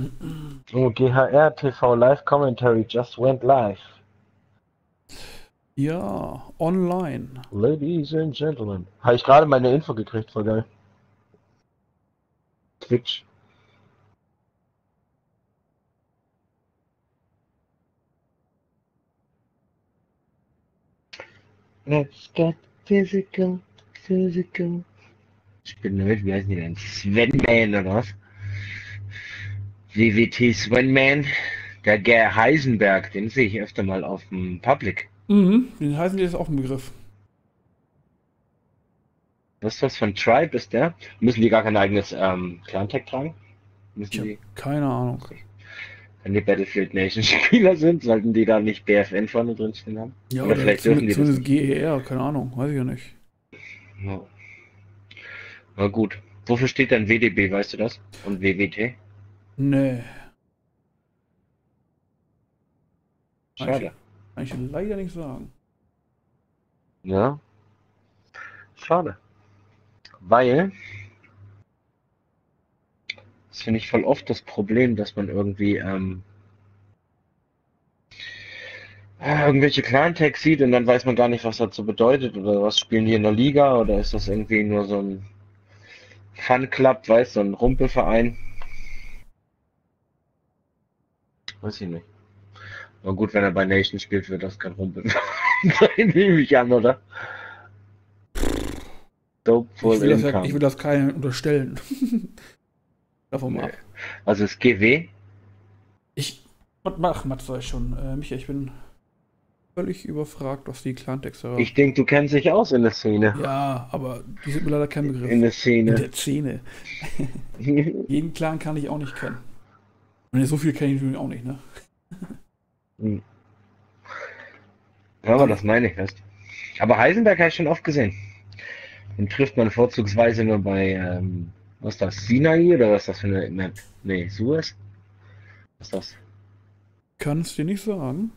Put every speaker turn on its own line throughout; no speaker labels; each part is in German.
Oh, GHR TV Live Commentary just went live.
Ja, online.
Ladies and Gentlemen. Habe ich gerade meine Info gekriegt, voll geil. Twitch. Let's get physical, physical. Ich bin damit, wie heißen die denn? Svenman oder was? WWT Svenman. Der Ger Heisenberg, den sehe ich öfter mal auf dem Public.
Mhm, den heißen die ist auch ein Begriff.
Was ist das von Tribe, ist der? Müssen die gar kein eigenes Clan-Tag tragen?
Ich
Müssen
habe
die?
keine Ahnung.
Wenn die Battlefield Nation Spieler sind, sollten die da nicht BFN vorne drin stehen haben?
Ja,
Oder vielleicht dürfen die das
zumindest
nicht.
GER, keine Ahnung, weiß ich ja nicht.
Ja. Na gut. Wofür steht dann WDB, weißt du das? Und WWT?
Nee,
Schade.
kann ich leider nicht sagen.
Ja, schade. Weil, das finde ich voll oft das Problem, dass man irgendwie irgendwelche Clan-Tags sieht und dann weiß man gar nicht, was dazu bedeutet oder was spielen die in der Liga oder ist das irgendwie nur so ein Fun-Club, weißt du, so ein Rumpelverein? Weiß ich nicht. Aber gut, wenn er bei Nation spielt, wird das kein Rumpelverein sein, nehme ich an, oder? Dope full
Ich
income.
will das keinem unterstellen. Davon mal
Nee.
ab.
Also ist GW?
Mats weiß schon. Micha, ich bin völlig überfragt, was die Clan-Texte.
Ich denke, du kennst dich aus in der Szene.
Ja, aber die sind mir leider kein Begriff.
In der
In
Szene.
der Szene. Jeden Clan kann ich auch nicht kennen. Und so viel kenne ich natürlich auch nicht, ne?
Ja, aber das meine ich erst. Aber Heisenberg habe ich schon oft gesehen. Den trifft man vorzugsweise nur bei, was ist das, Sinai oder was ist das für eine Map? Nee, Suez? Was ist das?
Kannst dir nicht sagen.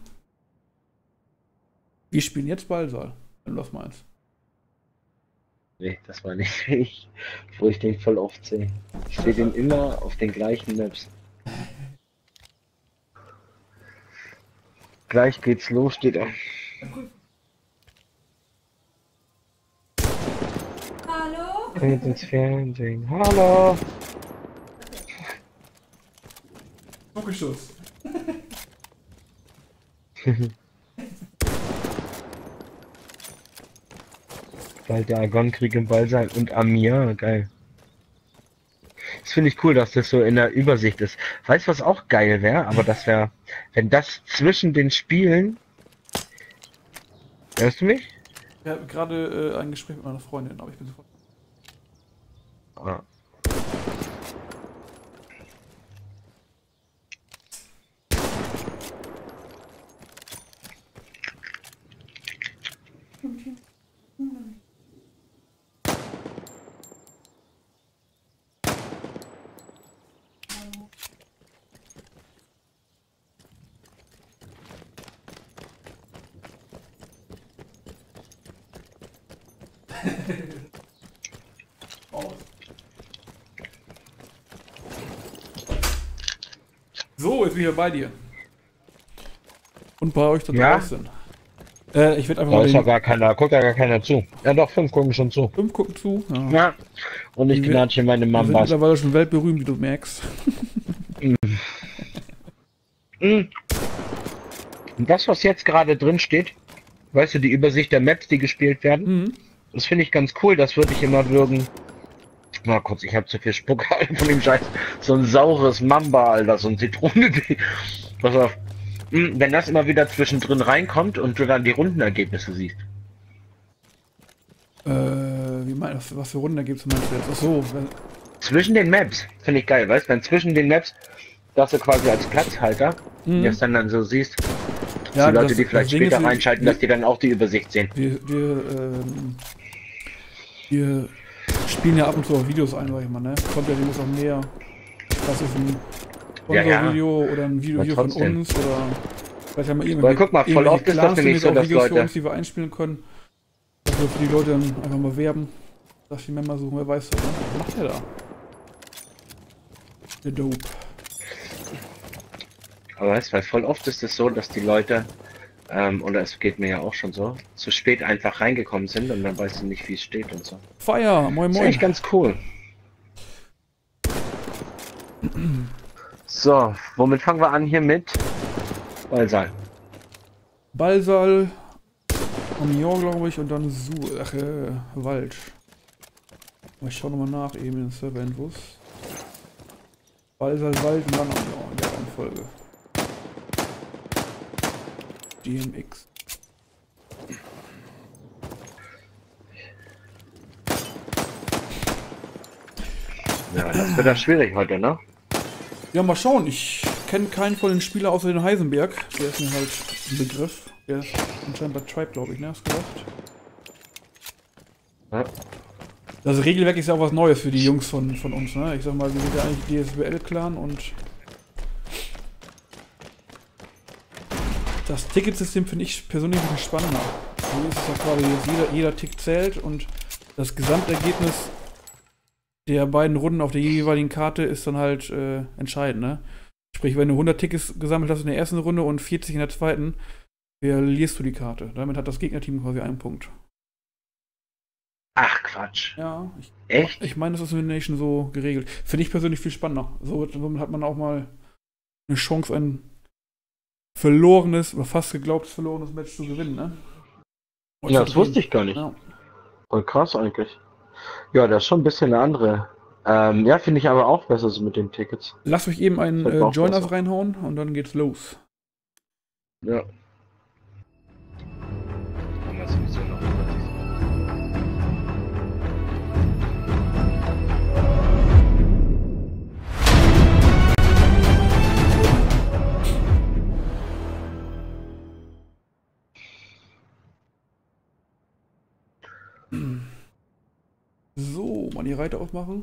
Wir spielen jetzt Ballsaal, wenn du das meinst.
Nee, das war nicht ich, wo ich den voll oft sehe. Ich sehe den immer auf den gleichen Maps. Gleich geht's los, steht er.
Hallo?
Kommt ins Fernsehen. Hallo!
Muckelschuss.
Bald der Argon-Krieg im Ballsaal und Amir, geil. Das finde ich cool, dass das so in der Übersicht ist. Weißt du, was auch geil wäre? Aber das wäre, wenn das zwischen den Spielen. Hörst du mich?
Ich habe gerade ein Gespräch mit meiner Freundin, aber ich bin sofort.
Ah.
So, jetzt bin ich wieder bei dir. Und bei euch da
Ja?
draußen. Ich werde einfach
Da
mal
ist ja
den
gar keiner, guckt ja gar keiner zu. Ja doch, 5 gucken schon zu.
5 gucken zu. Ja.
Ja. Und ich
Wir-
knatsche meine
Wir sind
Mambas.
mittlerweile schon weltberühmt, wie du merkst.
Und das, was jetzt gerade drin steht, weißt du, die Übersicht der Maps, die gespielt werden,
Mhm.
das finde ich ganz cool, das würde ich immer würgen. Mal kurz, ich habe zu viel Spucke Alter, von dem Scheiß. So ein saures Mamba, Alter, so ein Zitrone. Pass auf. Wenn das immer wieder zwischendrin reinkommt und du dann die Rundenergebnisse siehst.
Wie meinst du, was für Rundenergebnisse meinst du jetzt? Ach so,
Zwischen den Maps, finde ich geil, weißt du, wenn zwischen den Maps, dass du quasi als Platzhalter, das dann so siehst,
ja,
die Leute, die vielleicht
Ding ist,
später reinschalten, dass die dann auch die Übersicht sehen.
wir spielen ja ab und zu auch Videos ein, sag ich mal, ne? Kommt ja demnächst auch mehr. Das ist ein
Ja, ja.
Video oder ein Video
Aber
von
trotzdem.
uns oder vielleicht haben wir
Weil guck mal, voll oft ist das
Clans
nämlich
demnächst
so,
auch
dass
Videos für
Leute-
uns, die wir einspielen können. Dass wir für die Leute dann einfach mal werben. Dass die Member suchen, wer weiß das, ne? Was macht der da? Der Dope.
Aber weißt du, weil voll oft ist es so, dass die Leute, oder es geht mir ja auch schon so, zu spät einfach reingekommen sind und dann weißt du nicht, wie es steht und so.
Feier, moin
Ist
moin.
echt ganz cool. So, womit fangen wir an hier mit? Ballsaal.
Ballsaal, Amiens, glaube ich, und dann Wald. Ich schau nochmal nach, eben in den Server-Infos. Ballsaal, Wald und dann Amiens in der Reihenfolge. DMX.
Ja, das wird ja schwierig heute, ne?
Ja, mal schauen. Ich kenne keinen von den Spielern außer den Heisenberg. Der ist mir halt ein Begriff. Der ist anscheinend bei Tribe, glaube ich, ne? Hast du gesagt?
Ja.
Das Regelwerk ist ja auch was Neues für die Jungs von uns, ne? Ich sag mal, wir sind ja eigentlich DSBL-Clan und das Ticketsystem finde ich persönlich ein bisschen spannender. Hier ist es ja quasi, jeder Tick zählt und das Gesamtergebnis der beiden Runden auf der jeweiligen Karte ist dann halt entscheidend, ne? Sprich, wenn du 100 Tickets gesammelt hast in der ersten Runde und 40 in der zweiten, verlierst du die Karte. Damit hat das Gegnerteam quasi einen Punkt.
Ach Quatsch.
Ja,
Echt?
ich meine, das ist in der Nation so geregelt. Finde ich persönlich viel spannender. Somit hat man auch mal eine Chance, ein verlorenes oder fast geglaubtes verlorenes Match zu gewinnen, ne? Und
Ja, das wusste ich gar nicht.
Ja.
Voll krass eigentlich. Ja, das ist schon ein bisschen eine andere. Ja, finde ich aber auch besser so mit den Tickets.
Lass mich eben einen
Das auch
Joiners
besser.
reinhauen und dann geht's los.
Ja. Haben wir sowieso noch.
So, mal die Reiter aufmachen.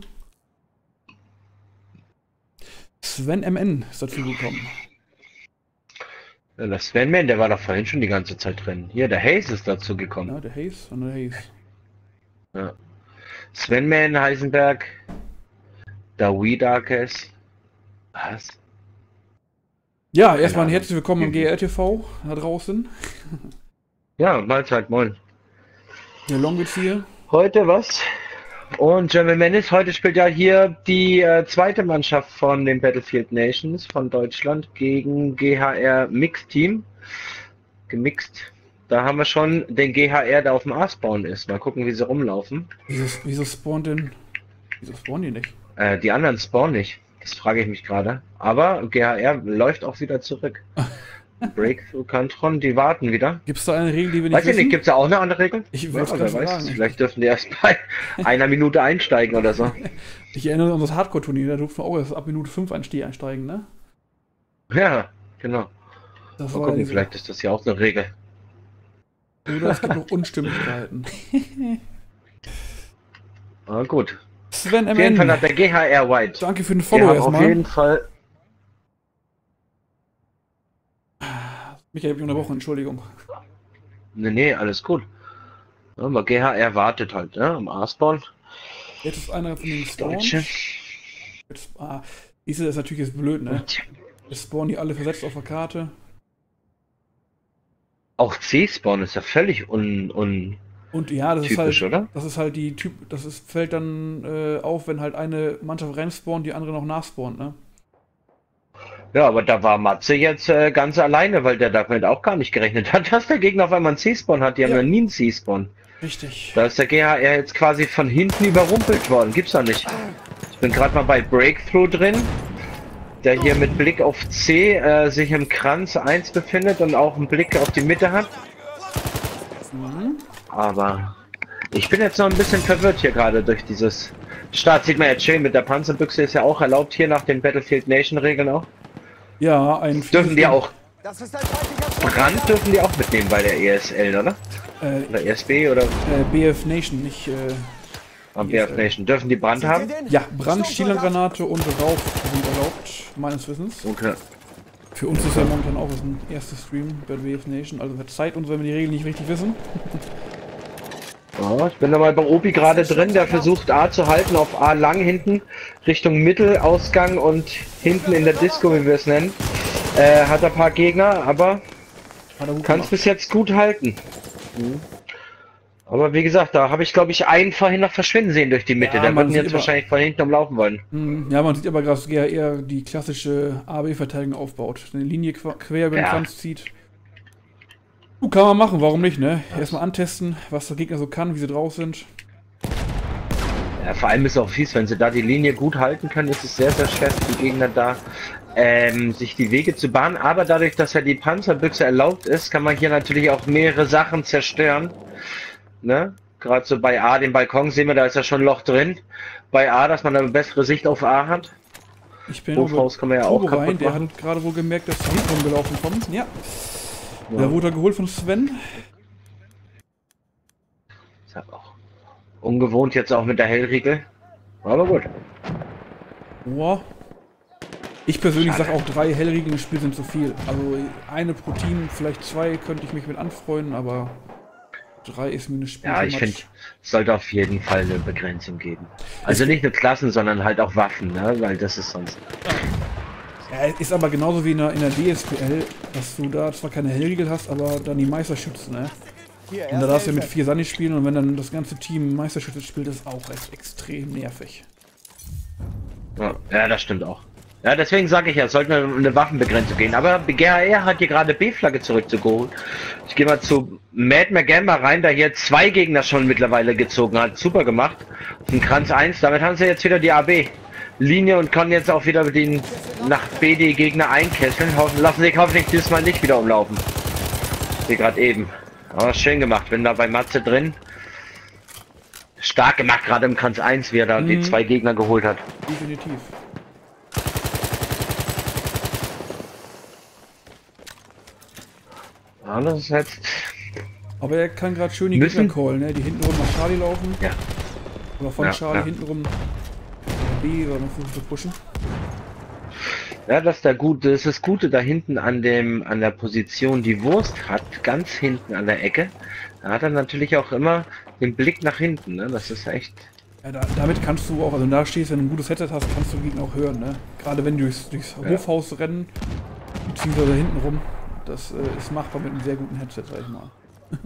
Sven MN ist dazu gekommen.
Ja, der Sven-Man, der war doch vorhin schon die ganze Zeit drin. Hier, der Hayes ist dazu gekommen.
Ja, der Hayes und der Hayes.
Ja. Sven-Man, Heisenberg, Dawi Darkes. Was?
Ja, erstmal ein
Ahnung.
herzlich willkommen am GRTV da draußen.
Ja, Mahlzeit, moin.
Der Longwitz hier.
Heute was? Und German Menace, heute spielt ja hier die zweite Mannschaft von den Battlefield Nations von Deutschland gegen GHR Mixed Team. Gemixt. Da haben wir schon den GHR, der auf dem A-Spawn ist. Mal gucken, wie sie rumlaufen.
Wieso spawnen die nicht?
Die anderen spawnen nicht. Das frage ich mich gerade. Aber GHR läuft auch wieder zurück. Breakthrough Cantron, die warten wieder.
Gibt es da eine Regel, die wir nicht
Weiß ich
wissen?
nicht, gibt es da auch eine andere Regel?
Ich wollte
Ja,
gerade
wer weiß
sagen.
es. Vielleicht dürfen die erst bei einer Minute einsteigen oder so.
Ich erinnere an das Hardcore-Turnier, da durften wir auch erst ab Minute 5 einsteigen, ne?
Ja, genau.
Das
Mal
war
gucken,
diese-
vielleicht ist das ja auch eine Regel.
Oder es gibt noch Unstimmigkeiten.
Aber gut.
Sven
Auf jeden Fall
MN,
hat der GHR White.
danke für den
Wir
Follow
haben auf
erstmal.
jeden Fall.
Michael, hab ich unterbrochen, Entschuldigung.
Nee, alles gut. Ja, aber GHR wartet halt, ne? Am A-Spawn.
Jetzt ist einer von den
Deutsche.
Spawns. Das ist natürlich jetzt blöd, ne? Jetzt spawnen die alle versetzt auf der Karte.
Auch C-Spawn ist ja völlig untypisch,
Und ja, das ist halt,
oder?
fällt dann auf, wenn halt eine Mannschaft reinspawnt, die andere noch nachspawnt, ne?
Ja, aber da war Matze jetzt ganz alleine, weil der damit auch gar nicht gerechnet hat, dass der Gegner auf einmal einen C-Spawn hat. Die haben
Ja.
ja nie einen C-Spawn.
Richtig.
Da ist der GHR jetzt quasi von hinten überrumpelt worden. Gibt's doch nicht. Ich bin gerade mal bei Breakthrough drin, der hier mit Blick auf C sich im Kranz 1 befindet und auch einen Blick auf die Mitte hat. Aber ich bin jetzt noch ein bisschen verwirrt hier gerade durch dieses Start. Sieht man jetzt schön, mit der Panzerbüchse ist ja auch erlaubt hier nach den Battlefield Nation Regeln auch.
Ja, ein
Dürfen die auch
Das ist ein feindlicher
Brand dürfen die auch mitnehmen bei der ESL, oder? Oder ESB oder
BF Nation, nicht.
am BF Nation. Dürfen die Brand haben?
Ja, Brand, Stielengranate und Rauch sind erlaubt, meines Wissens.
Okay.
Für uns ist ja momentan auch ein erster Stream bei BF Nation, also verzeiht uns, wenn wir die Regeln nicht richtig wissen.
Ja, ich bin dabei bei Obi gerade drin, der versucht A zu halten auf A lang hinten, Richtung Mittelausgang und hinten in der Disco, wie wir es nennen. Hat ein paar Gegner, aber
Hat er gut
kann es
gemacht.
bis jetzt gut halten. Aber wie gesagt, da habe ich glaube ich einen vorhin noch verschwinden sehen durch die Mitte.
Ja,
Der
man
wird
sieht
jetzt
immer-
wahrscheinlich von hinten umlaufen wollen.
Ja, man sieht aber gerade, dass er eher die klassische AB-Verteidigung aufbaut. Eine Linie quer über den
Ja.
Kranz zieht. Kann man machen, warum nicht, ne? Erstmal antesten, was der Gegner so kann, wie sie drauf sind.
Ja, vor allem ist es auch fies, wenn sie da die Linie gut halten können, ist es sehr, sehr schwer für die Gegner da, sich die Wege zu bahnen. Aber dadurch, dass ja die Panzerbüchse erlaubt ist, kann man hier natürlich auch mehrere Sachen zerstören. Ne? Gerade so bei A, den Balkon sehen wir, da ist ja schon ein Loch drin. Bei A, dass man eine bessere Sicht auf A hat.
Ich bin
Hofhaus kann man ja auch
Turbo rein,
kaputt
der
machen.
hat gerade wohl gemerkt, dass die hinten rumgelaufen kommt. Ja.
Ja.
Der wurde geholt von Sven.
Ist ja auch ungewohnt jetzt auch mit der Hellriegel. Aber gut.
Boah. Ich persönlich
Schade.
sage auch 3 Hellriegel im Spiel sind zu viel. Also eine pro Team, vielleicht 2 könnte ich mich mit anfreunden, aber 3 ist mir eine Spiel.
Ja, ich finde, es sollte auf jeden Fall eine Begrenzung geben. Also nicht nur Klassen, sondern halt auch Waffen, ne? Weil das ist sonst...
Ja, ist aber genauso wie in der DSPL, dass du da zwar keine Hellriegel hast, aber dann die Meisterschützen, ne? Und da darfst du ja mit 4 Sunny spielen und wenn dann das ganze Team Meisterschütze spielt, ist auch extrem nervig.
Ja, das stimmt auch. Ja, deswegen sage ich ja, es sollte eine Waffenbegrenzung gehen. Aber GHR hat hier gerade B-Flagge zurückzugeholt. Ich gehe mal zu Mad Magamba rein, da hier 2 Gegner schon mittlerweile gezogen hat. Super gemacht. Ein Kranz 1, damit haben sie jetzt wieder die AB-Linie und können jetzt auch wieder den nach B die Gegner einkesseln. Lassen sich hoffentlich diesmal nicht wieder umlaufen. Wie gerade eben. Aber schön gemacht, bin da bei Matze drin. Stark gemacht, gerade im Kranz 1, wie er da die 2 Gegner geholt hat.
Definitiv.
Ja, das ist jetzt...
Aber er kann gerade schön die
Müssen-
Gegner callen, ne? Die hinten rum nach Charlie laufen.
Ja.
Oder von
Ja,
Charlie
ja.
hinten rum B oder noch versuchen zu pushen.
Ja, das ist das Gute da hinten an der Position, die Wurst hat, ganz hinten an der Ecke. Da hat er natürlich auch immer den Blick nach hinten, ne? Das ist echt...
Ja, damit kannst du auch, also wenn du da stehst, wenn du ein gutes Headset hast, kannst du den Gegner auch hören, ne? Gerade wenn die durchs Hofhaus rennen, beziehungsweise hinten rum. Das ist machbar mit einem sehr guten Headset, sag ich mal.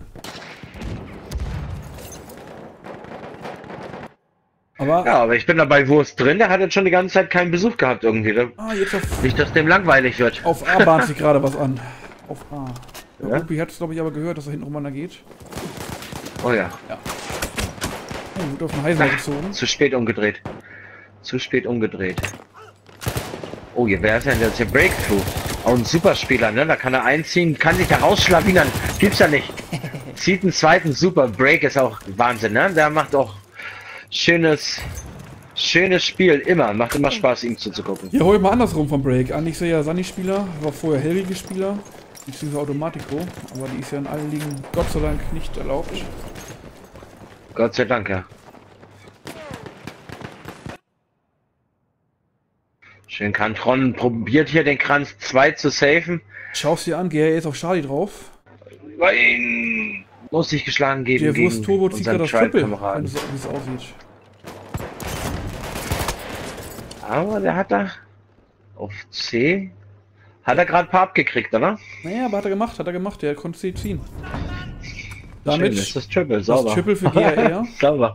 Aber,
Ja, aber ich bin da bei Wurst drin, der hat jetzt schon die ganze Zeit keinen Besuch gehabt irgendwie.
jetzt auf
Nicht, dass dem langweilig wird.
A bahnt sich gerade was an. Auf A. Der
Ja?
Rupi hat es, glaube ich, aber gehört, dass er hinten rum einer geht.
Oh ja.
Oh, wird auf den Heiser gezogen.
Zu spät umgedreht. Zu spät umgedreht. Oh, hier, wer ist denn jetzt hier? Breakthrough. Auch ein Superspieler, ne? Da kann er einziehen, kann sich da rausschlawinern. Gibt's ja nicht. Zieht einen zweiten Super. Break ist auch Wahnsinn, ne? Der macht auch schönes Spiel. Immer. Macht immer Spaß, ihm zuzugucken.
Hier hol ich mal andersrum vom Break. Eigentlich ist er ja Sunny-Spieler, war vorher Hellriegel-Spieler, beziehungsweise Automatico, aber die ist ja in allen Ligen Gott sei Dank nicht erlaubt.
Gott sei Dank, ja. Schön Kantron probiert hier den Kranz 2 zu safen.
Schau's dir an, GR ist auf Charlie drauf.
Nein! Muss sich geschlagen geben
Der
gegen
Wurst Turbo zieht
unseren
gerade das Triple, wenn
Tribe-Kameraden.
es wie es aussieht.
Aber der hat da auf C hat er gerade ein paar abgekriegt, oder?
Naja, aber hat er gemacht, der konnte sie ziehen.
Schön,
Damit
das ist das Triple, sauber.
das Triple für GR.
Sauber.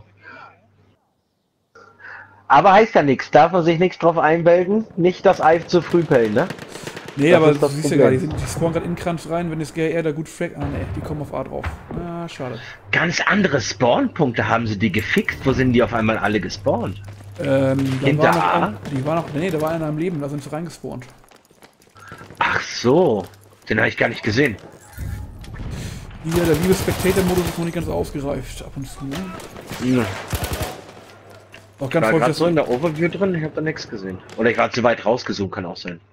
Aber heißt ja nichts, darf man sich nichts drauf einbilden, nicht das Ei zu früh pellen, ne?
Nee,
Das
aber
ist
du
das
siehst ja
Problem.
gerade, die spawnen gerade in den Kranz rein, wenn das GR da gut fragt. Ah ne, die kommen auf A drauf. Ah, schade.
Ganz andere Spawnpunkte haben sie die gefixt, wo sind die auf einmal alle gespawnt?
Da
Hinter
war noch,
A?
die war noch, nee, da war einer am Leben, da sind sie reingespawnt.
Ach so, den habe ich gar nicht gesehen.
Hier, der liebe Spectator-Modus ist noch nicht ganz ausgereift, ab und zu. Ne?
Hm.
Auch
Ich
ganz
war
häufig,
gerade
dass
so in der Overview drin, ich habe da nichts gesehen. Oder ich war zu weit rausgezoomt, kann auch sein.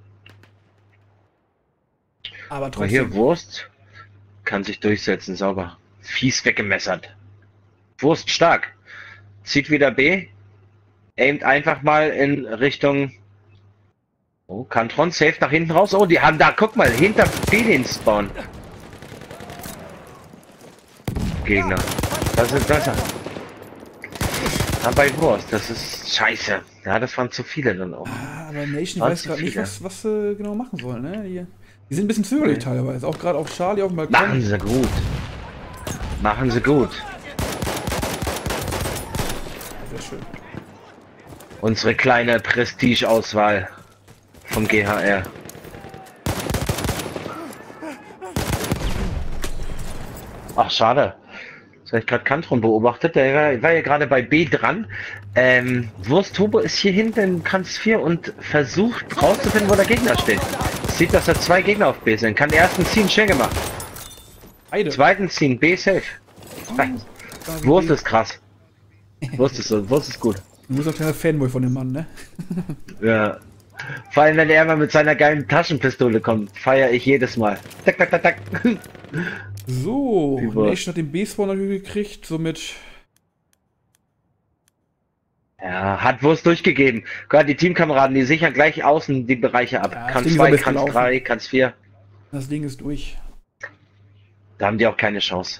aber
Aber hier
trotzdem.
Wurst kann sich durchsetzen, sauber. Fies weggemessert. Wurst stark. Zieht wieder B. Aimt einfach mal in Richtung... Oh, Kantron safe nach hinten raus. Oh, die haben da, guck mal, hinter B den Spawn. Gegner. Das ist besser. Aber bei Wurst, das ist scheiße. Ja, das waren zu viele dann auch.
Ah, Aber Nation weiß gerade nicht, was sie genau machen sollen, ne? Die sind ein bisschen zögerlich teilweise. Auch gerade auf Charlie auf dem Balkon.
Machen sie gut. Machen sie gut.
Sehr schön.
Unsere kleine Prestige-Auswahl vom GHR. Ach, schade. Das habe ich gerade Kantron beobachtet. Der war ja gerade bei B dran. Wurst Turbo ist hier hinten in Kranz 4 und versucht rauszufinden, wo der Gegner steht. Sieht, dass da 2 Gegner auf B sind. Kann ersten ziehen, schnell gemacht.
Beide.
Zweiten ziehen, B safe. Wurst ist krass. Wurst ist gut.
Du bist auch kleiner Fanboy von dem Mann, ne?
Ja. Vor allem, wenn er mal mit seiner geilen Taschenpistole kommt, feiere ich jedes Mal. Tak, tak, tak, tak.
So, Nation hat den B-Spawn natürlich gekriegt, somit.
Ja, hat Wurst durchgegeben. Gott, die Teamkameraden, die sichern gleich außen die Bereiche ab.
Ja,
Kranz 2, Kranz 3, Kranz 4.
Das Ding ist durch.
Da haben die auch keine Chance.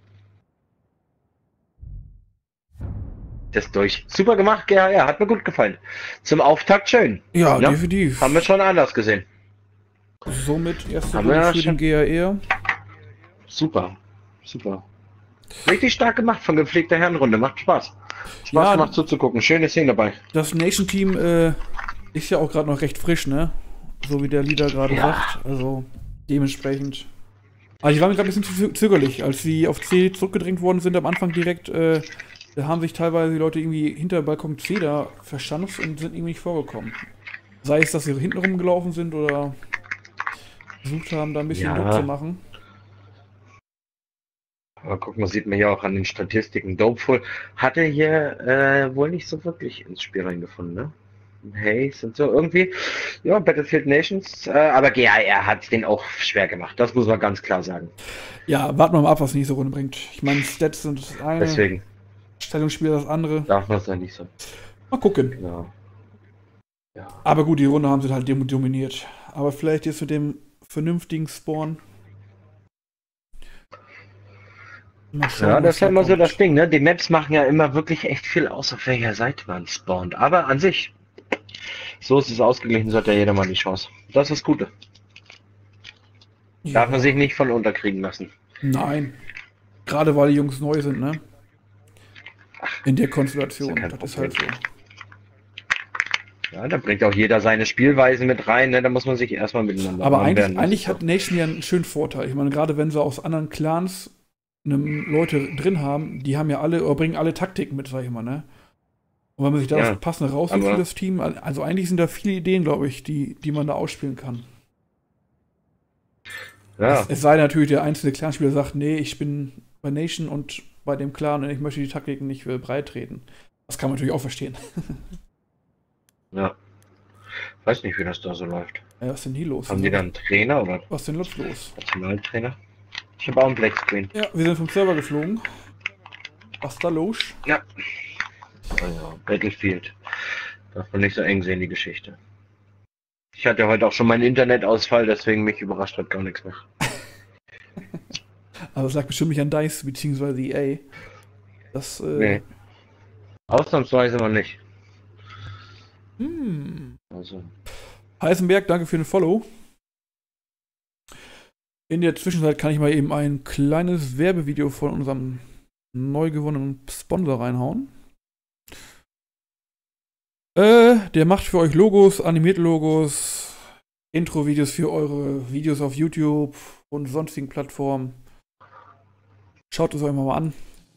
Das ist durch. Super gemacht, ja, hat mir gut gefallen. Zum Auftakt schön.
Ja, definitiv.
Haben wir schon anders gesehen.
Somit erste Runde für den GAR.
Super, super. Richtig stark gemacht von gepflegter Herrenrunde. Macht Spaß. Spaß gemacht zuzugucken. Schöne Szene dabei.
Das Nation-Team ist ja auch gerade noch recht frisch, ne? So wie der Leader gerade sagt. Also dementsprechend. Also ich war mir gerade ein bisschen zögerlich, als sie auf C zurückgedrängt worden sind am Anfang direkt. Da haben sich teilweise die Leute irgendwie hinter Balkon C da verschanzt und sind irgendwie nicht vorgekommen. Sei es, dass sie hinten rumgelaufen sind oder versucht haben, da ein bisschen Druck zu machen.
Aber guck mal, sieht man ja auch an den Statistiken. Dopeful hatte hier wohl nicht so wirklich ins Spiel reingefunden, ne? Hayes und so irgendwie. Ja, Battlefield Nations. Aber GAR hat den auch schwer gemacht. Das muss man ganz klar sagen.
Ja, warten wir mal ab, was nächste Runde bringt. Ich meine, Stats sind das eine.
Deswegen.
Stellungsspiel das andere.
Darf man es ja nicht so.
Mal gucken.
Genau. Ja.
Aber gut, die Runde haben sie halt dominiert. Aber vielleicht jetzt mit dem vernünftigen Spawn. Schauen,
ja, das ist ja immer so das Ding, ne? Die Maps machen ja immer wirklich echt viel aus, auf welcher Seite man spawnt. Aber an sich, so ist es ausgeglichen, so hat ja jeder mal die Chance. Das ist das Gute. Ja. Darf man sich nicht von unterkriegen lassen.
Nein. Gerade weil die Jungs neu sind, ne? In der Konstellation. Das ist halt so.
Ja, da bringt auch jeder seine Spielweise mit rein, ne? Da muss man sich erstmal miteinander.
Aber eigentlich hat Nation ja einen schönen Vorteil. Ich meine, gerade wenn sie aus anderen Clans Leute drin haben, die haben ja alle, oder bringen alle Taktiken mit, sag ich mal, ne? Und wenn man sich da das passende raussucht für das Team, also eigentlich sind da viele Ideen, glaube ich, die man da ausspielen kann. Ja. Es sei natürlich, der einzelne Clanspieler sagt, nee, ich bin bei Nation und bei dem Clan und ich möchte die Taktiken nicht breit treten. Das kann man natürlich auch verstehen.
Ja. Weiß nicht, wie das da so läuft.
Ja, was ist denn hier los?
Haben die dann einen Trainer oder?
Was ist denn los?
Nationaltrainer? Ich habe auch einen Black Screen.
Ja, wir sind vom Server geflogen. Was ist da los?
Ja. Also, Battlefield. Darf man nicht so eng sehen, die Geschichte. Ich hatte heute auch schon meinen Internetausfall, deswegen mich überrascht hat gar nichts mehr.
Aber es lag bestimmt nicht an DICE bzw. EA. Das,
nee. Ausnahmsweise mal nicht.
Also. Heisenberg, danke für den Follow. In der Zwischenzeit kann ich mal eben ein kleines Werbevideo von unserem neu gewonnenen Sponsor reinhauen. Der macht für euch Logos, animierte Logos, Intro-Videos für eure Videos auf YouTube und sonstigen Plattformen. Schaut es euch mal an.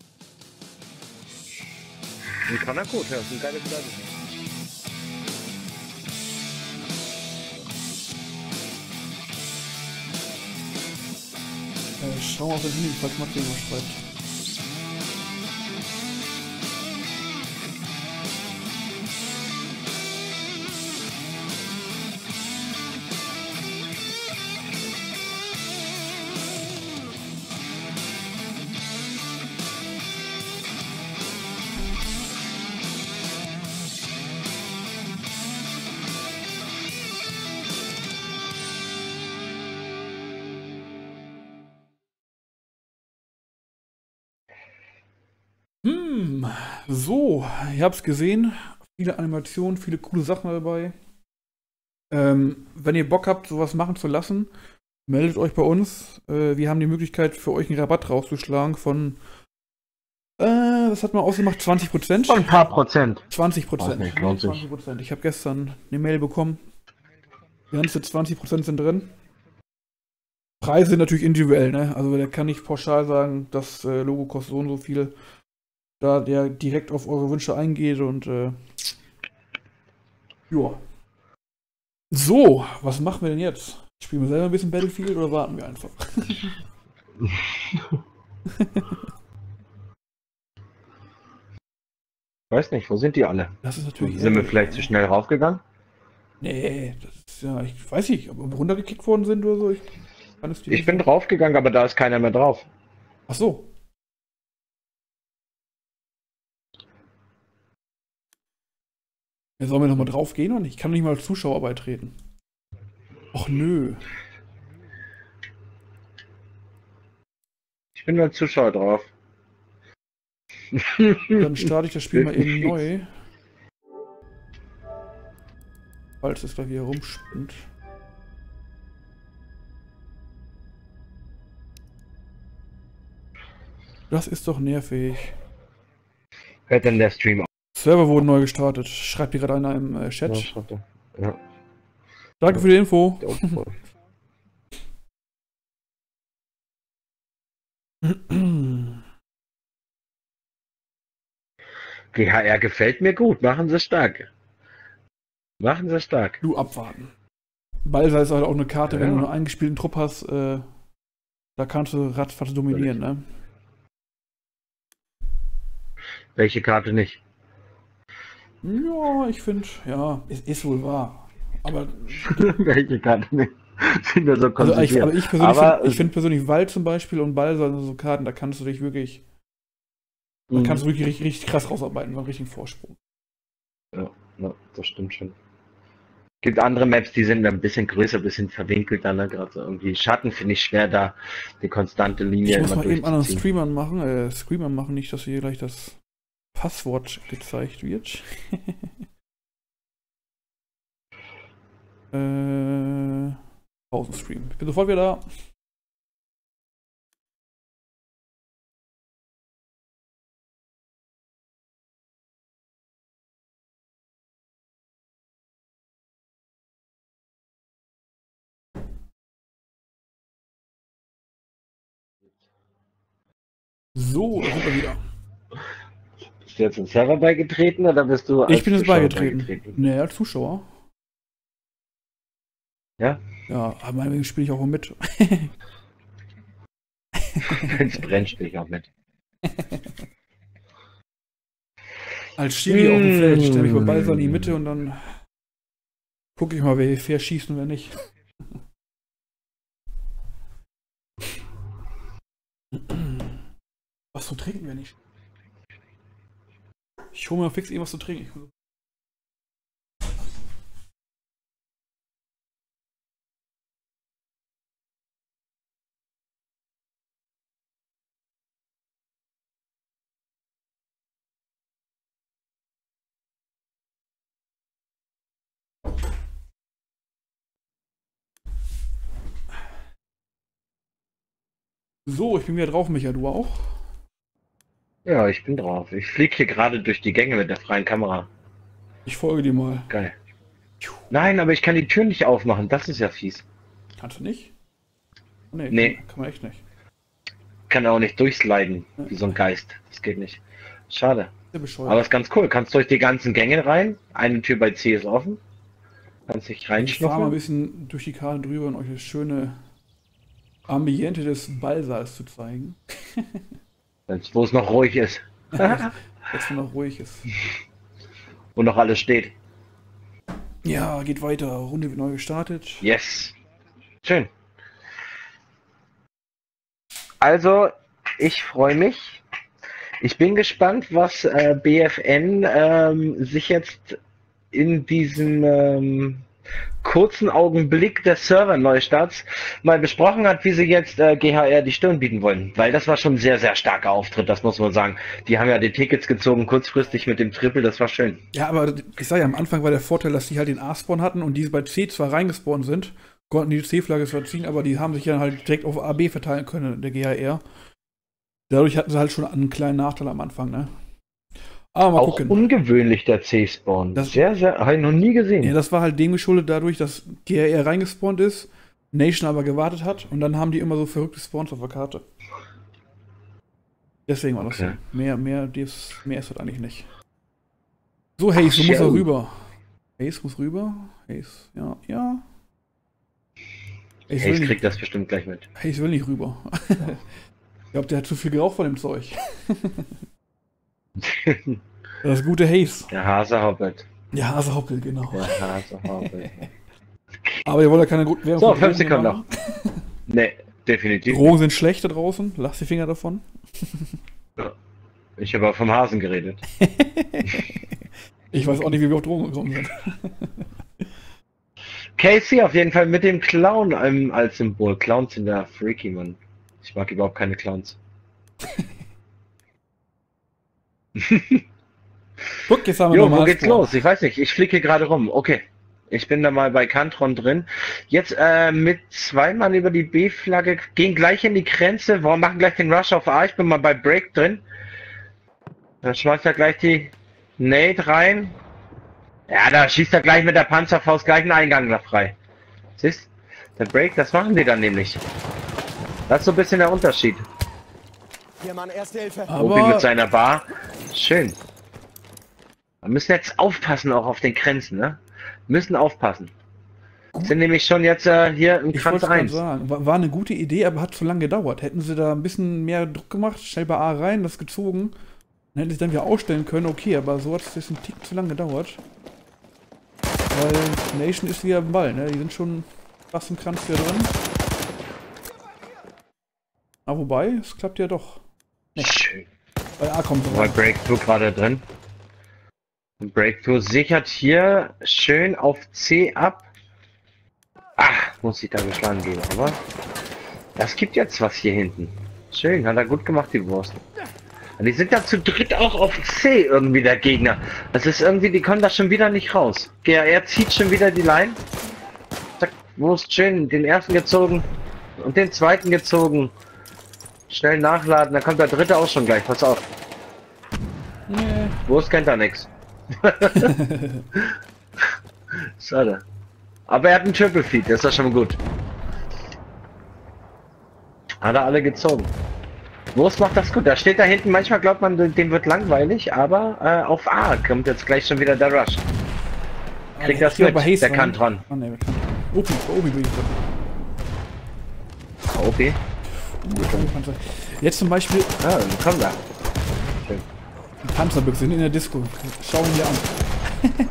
Die kann er gut, ja, das ist ein geiles Video.
Schau mal auf den Handy, falls Max irgendwas schreibt. So, ihr habt es gesehen. Viele Animationen, viele coole Sachen dabei. Wenn ihr Bock habt, sowas machen zu lassen, meldet euch bei uns. Wir haben die Möglichkeit, für euch einen Rabatt rauszuschlagen von, was hat man ausgemacht? 20%?
Von ein paar Prozent.
20%.
Nicht, lohnt sich.
20%. Ich habe gestern eine Mail bekommen. Ganze 20% sind drin. Preise sind natürlich individuell, ne? Also der kann nicht pauschal sagen, das Logo kostet so und so viel, da der direkt auf eure Wünsche eingeht und ja. So, was machen wir denn jetzt? Spielen wir selber ein bisschen Battlefield oder warten wir einfach?
Weiß nicht, wo sind die alle?
Das ist natürlich.
Sind wir vielleicht zu schnell raufgegangen?
Nee, das ist ja, ich weiß nicht, ob wir runtergekickt worden sind oder so. Ich kann es dir
Ich
nicht
bin draufgegangen, aber da ist keiner mehr drauf.
Ach so. Ja, sollen wir nochmal drauf gehen und ich kann nicht mal als Zuschauer beitreten. Och nö.
Ich bin nur als Zuschauer drauf.
Dann starte ich das Spiel mal eben neu. Falls es gleich wieder rumspinnt. Das ist doch nervig.
Hört denn der Stream auf?
Server wurden neu gestartet. Schreibt hier gerade einer im Chat.
Ja.
Danke für die Info.
GHR gefällt mir gut. Machen Sie stark. Machen Sie stark.
Du abwarten. Balsa ist halt auch eine Karte,
Ja.
wenn du einen eingespielten Trupp hast, da kannst du ratzfatz dominieren, ne?
Welche Karte nicht?
Ja, ich finde, ja, es ist wohl wahr. Aber,
Welche Karte nicht? Sind wir so
also
konzentriert.
aber ich persönlich
Aber-
find persönlich Wald zum Beispiel und Balsa sind so Karten, da kannst du dich wirklich, da kannst du wirklich richtig, richtig krass rausarbeiten, mit einem richtigen Vorsprung.
Ja, das stimmt schon. Gibt andere Maps, die sind ein bisschen größer, ein bisschen verwinkelt dann, ne? Gerade so irgendwie Schatten finde ich schwer, da die konstante Linie
Ich muss
immer
mal eben anderen
durchzuziehen.
Streamern machen, nicht, dass hier gleich das Passwort gezeigt wird. Pausenstream. Ich bin sofort wieder da. So, da sind wir wieder.
Bist du jetzt im Server beigetreten oder bist du als
Ich bin jetzt
Zuschauer
beigetreten. Nee, als Zuschauer.
Ja?
Ja, aber meinetwegen spiele ich auch mit.
Wenn es brennt, spiele ich auch mit.
Als Schiri auf dem Feld stelle ich bei Balsa in die Mitte und dann gucke ich mal, wer fair schießt und wer nicht. Was zu trinken wir nicht? Ich hole mir fix irgendwas zu trinken. So, ich bin wieder drauf, Micha, du auch?
Ja, ich bin drauf. Ich fliege hier gerade durch die Gänge mit der freien Kamera.
Ich folge dir mal.
Geil. Nein, aber ich kann die Tür nicht aufmachen. Das ist ja fies.
Kannst du nicht? Nee,
Nee.
Kann man echt nicht.
Kann auch nicht durchsliden, wie so ein Geist. Das geht nicht. Schade.
Sehr bescheuert.
Aber ist ganz cool. Kannst durch die ganzen Gänge rein. Eine Tür bei C ist offen. Kannst dich
Ich fahre mal ein
reinschnuppern.
bisschen durch die Karte drüber, um euch das schöne Ambiente des Ballsaals zu zeigen.
Wo es noch ruhig ist.
Jetzt nur noch ruhig ist.
Wo noch alles steht.
Ja, geht weiter. Runde wird neu gestartet.
Yes. Schön. Also, ich freue mich. Ich bin gespannt, was BFN sich jetzt in diesem kurzen Augenblick des Server-Neustarts mal besprochen hat, wie sie jetzt GHR die Stirn bieten wollen. Weil das war schon ein sehr, sehr starker Auftritt, das muss man sagen. Die haben ja die Tickets gezogen, kurzfristig mit dem Triple, das war schön.
Ja, aber ich sag ja, am Anfang war der Vorteil, dass die halt den A-Spawn hatten und die bei C zwar reingespawnt sind, konnten die C-Flagge verziehen, aber die haben sich ja halt direkt auf AB verteilen können, der GHR. Dadurch hatten sie halt schon einen kleinen Nachteil am Anfang, ne? Aber mal
Auch
gucken.
ungewöhnlich der C-Spawn. Sehr, sehr, habe ich noch nie gesehen.
Ja, das war halt dem geschuldet dadurch, dass GHR reingespawnt ist, Nation aber gewartet hat und dann haben die immer so verrückte Spawns auf der Karte. Deswegen war das so. Mehr ist das eigentlich nicht. So, Haze, du musst da rüber. Haze muss rüber. Haze, ja.
Haze kriegt das bestimmt gleich mit.
Haze will nicht rüber. Ich glaube, der hat zu viel geraucht von dem Zeug. Das gute Haze.
Der Hasehoppet.
Ja, Hasehoppet, genau.
Der Hasehoppet.
Aber ihr wollt ja keine guten Werbung.
So, 5 Sekunden noch. Nee, definitiv.
Drogen sind schlecht da draußen. Lass die Finger davon.
Ich habe auch vom Hasen geredet.
Ich weiß auch nicht, wie wir auf Drogen gekommen sind.
Casey auf jeden Fall mit dem Clown als Symbol. Clowns sind da freaky, Mann. Ich mag überhaupt keine Clowns.
Guck, jetzt haben wir
Jo, wo geht's los? Ich weiß nicht. Ich fliege gerade rum. Okay. Ich bin da mal bei Kantron drin. Jetzt mit 2 Mann über die B-Flagge. Gehen gleich in die Grenze. Wir machen gleich den Rush auf A. Ich bin mal bei Break drin. Da schmeißt er gleich die Nade rein. Ja, da schießt er gleich mit der Panzerfaust gleich einen Eingang da frei. Siehst? Der Break, das machen die dann nämlich. Das ist so ein bisschen der Unterschied.
Hier, Mann, Erste Hilfe.
Obi mit seiner Bar. Schön. Wir müssen jetzt aufpassen auch auf den Grenzen, ne? Müssen aufpassen. Sind nämlich schon jetzt hier im Kranz 1.
Sagen, war eine gute Idee, aber hat zu lange gedauert. Hätten sie da ein bisschen mehr Druck gemacht, schnell bei A rein, das gezogen, dann hätten sie dann wieder ausstellen können, okay, aber so hat es jetzt einen Tick zu lange gedauert. Weil Nation ist wieder im Ball, ne? Die sind schon fast im Kranz wieder drin. Aber wobei, es klappt ja doch.
Schön.
Bei A kommt
Bei Breakthrough gerade drin. Breakthrough sichert hier schön auf C ab. Ach, muss ich da geschlagen geben, aber das gibt jetzt was hier hinten. Schön, hat er gut gemacht, die Wurst. Und die sind da zu dritt auch auf C irgendwie, der Gegner. Das ist irgendwie, die kommen da schon wieder nicht raus. GR zieht schon wieder die Line. Zack, Wurst schön, den ersten gezogen und den zweiten gezogen. Schnell nachladen, dann kommt der dritte auch schon gleich, pass auf.
Nee.
Wurst kennt da nichts. Schade. Aber er hat einen Triple Feed, das ist ja schon mal gut. Hat er alle gezogen. Wurst macht das gut. Da steht da hinten, manchmal glaubt man, dem wird langweilig, aber auf A kommt jetzt gleich schon wieder der Rush. Kriegt das mit, der kann dran.
Ah, nee, Obi will ich drin.
Obi?
Jetzt zum Beispiel.
Ah, komm da. Schön.
Panzerbüchse sind in der Disco. Schau ihn dir an.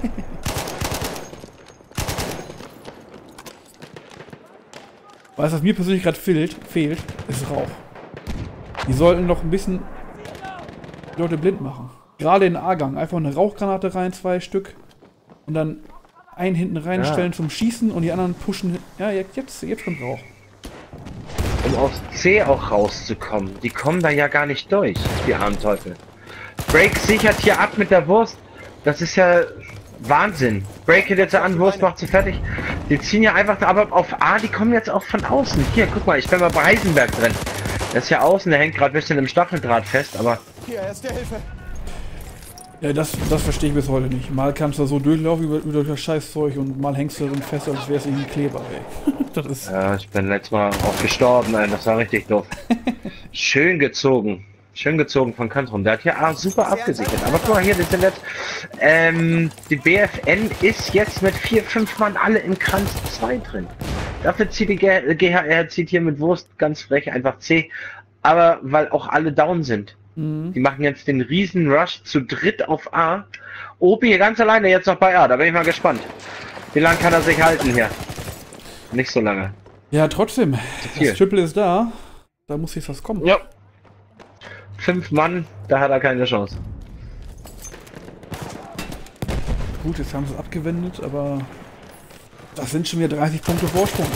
Was mir persönlich gerade fehlt, ist Rauch. Die sollten noch ein bisschen die Leute blind machen. Gerade in den A-Gang. Einfach eine Rauchgranate rein, 2 Stück. Und dann einen hinten reinstellen zum Schießen und die anderen pushen. Ja, jetzt kommt Rauch.
Um auf C auch rauszukommen. Die kommen da ja gar nicht durch, die armen Teufel. Break sichert hier ab mit der Wurst. Das ist ja Wahnsinn. Break geht jetzt an, Wurst macht sie fertig. Die ziehen ja einfach, aber auf A, die kommen jetzt auch von außen. Hier, guck mal, ich bin mal bei Heisenberg drin. Das ist ja außen, der hängt gerade ein bisschen im Stacheldraht fest, aber...
Hier, Erste Hilfe.
Ja, das verstehe ich bis heute nicht. Mal kannst du so durchlaufen über das Scheißzeug und mal hängst du drin fest, als wäre es irgendwie Kleber, ey. Das ist...
Ja, ich bin letztes Mal auch gestorben, ey. Das war richtig doof. Schön gezogen. Schön gezogen von Kantron. Der hat hier super abgesichert. Aber guck mal hier, das sind jetzt... die BFN ist jetzt mit 4, 5 Mann alle im Kranz 2 drin. Dafür zieht die GHR zieht hier mit Wurst ganz frech einfach C. Aber weil auch alle down sind. Die machen jetzt den riesen Rush zu dritt auf A. Obi hier ganz alleine jetzt noch bei A. Da bin ich mal gespannt. Wie lange kann er sich halten hier? Nicht so lange.
Ja, trotzdem. Das Triple ist da. Da muss jetzt was kommen.
Ja. 5 Mann, da hat er keine Chance.
Gut, jetzt haben sie es abgewendet, aber Das sind schon wieder 30 Punkte Vorsprung.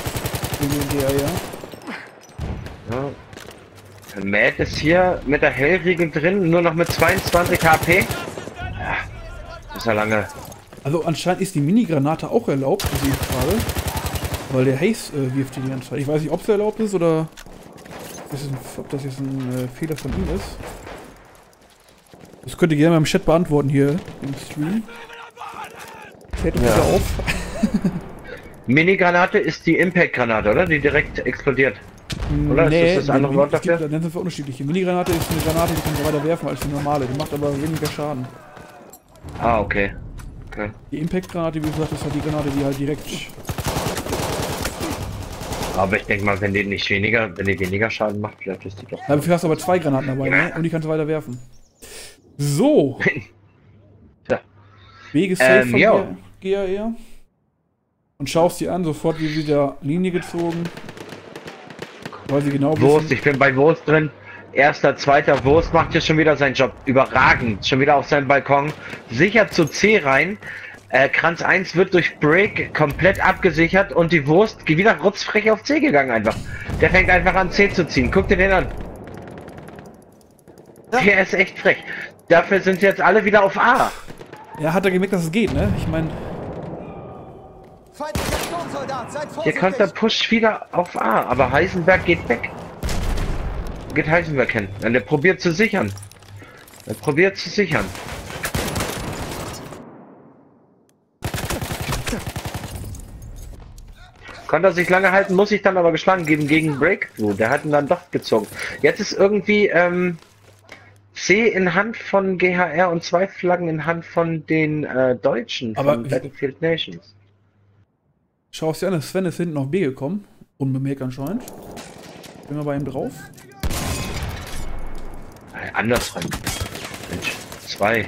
Ja. Matt ist hier mit der Hellriegel drin, nur noch mit 22 HP. Ja, das ist ja lange.
Also anscheinend ist die Mini-Granate auch erlaubt, sehe ich gerade. Weil der Haze wirft die ganze Zeit. Ich weiß nicht, ob es erlaubt ist oder ob das jetzt ein Fehler von ihm ist. Das könnt ihr gerne mal im Chat beantworten hier im Stream. Fällt uns wieder auf.
Mini-Granate ist die Impact-Granate, oder? Die direkt explodiert. Oder
Nee,
ist das das andere Wort dafür?
Da nennen wir unterschiedliche. Mini-Granate ist eine Granate, die kann so weiter werfen als die normale. Die macht aber weniger Schaden.
Ah, okay. Okay.
Die Impact-Granate, wie gesagt, ist halt die Granate, die halt direkt...
Aber ich denke mal, wenn die weniger Schaden macht, vielleicht ist die doch.
Dafür hast du aber 2 Granaten dabei, ne? Und die kannst du weiter werfen. So.
Tja.
Wege safe von GAR. Und schaust dir an, sofort wie wieder Linie gezogen. Weil sie genau
Wurst,
wissen.
ich bin bei Wurst drin. Erster, zweiter Wurst macht hier schon wieder seinen Job. Überragend. Schon wieder auf seinem Balkon. Sicher zu C rein. Kranz 1 wird durch Break komplett abgesichert und die Wurst geht wieder rutzfrech auf C gegangen einfach. Der fängt einfach an C zu ziehen. Guck dir den an. Ja. Der ist echt frech. Dafür sind sie jetzt alle wieder auf A.
Ja, hat er gemerkt, dass es geht, ne? Ich meine...
Hier kommt der Push wieder auf A, aber Heisenberg geht weg. Geht Heisenberg hin. Und der probiert zu sichern. Konnte er sich lange halten, muss ich dann aber geschlagen geben gegen Breakthrough. Der hat ihn dann doch gezogen. Jetzt ist irgendwie C in Hand von GHR und 2 Flaggen in Hand von den Deutschen
aber
von Battlefield Nations.
Schau dir an, Sven ist hinten auf B gekommen. Unbemerkt anscheinend. Bin mal bei ihm drauf.
Andersrum. Mensch, 2.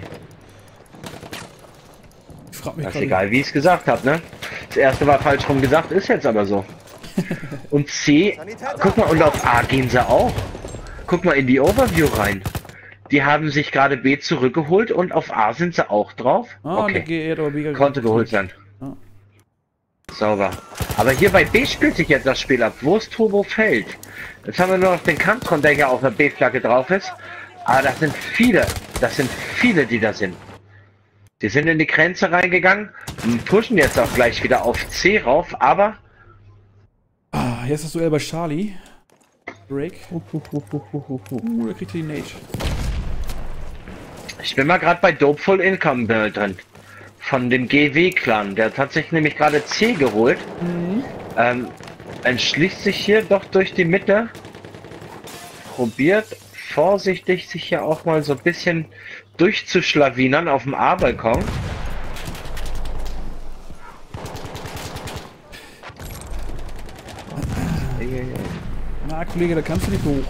Ich frag mich
Das ist
gerade.
egal, wie ich es gesagt habe, ne? Das erste war falsch rum gesagt, ist jetzt aber so. Und C, guck mal, und auf A gehen sie auch. Guck mal in die Overview rein. Die haben sich gerade B zurückgeholt und auf A sind sie auch drauf.
Ah,
Okay,
B
konnte geholt sein.
Ja.
Sauber. Aber hier bei B spielt sich jetzt das Spiel ab. Wo es Turbo fällt. Jetzt haben wir nur noch den Kantron, der ja auf der B-Flagge drauf ist. Aber das sind viele, die da sind. Die sind in die Grenze reingegangen und pushen jetzt auch gleich wieder auf C rauf, aber...
Ah, jetzt das Duell bei Charlie. Break. Da kriegt er die Nate.
Ich bin mal gerade bei Dopeful Income drin. Von dem GW-Clan. Der hat tatsächlich nämlich gerade C geholt. Entschließt sich hier doch durch die Mitte. Probiert vorsichtig sich hier auch mal so ein bisschen durchzuschlawinern auf dem A-Balkon.
Na, Kollege, da kannst du nicht hoch.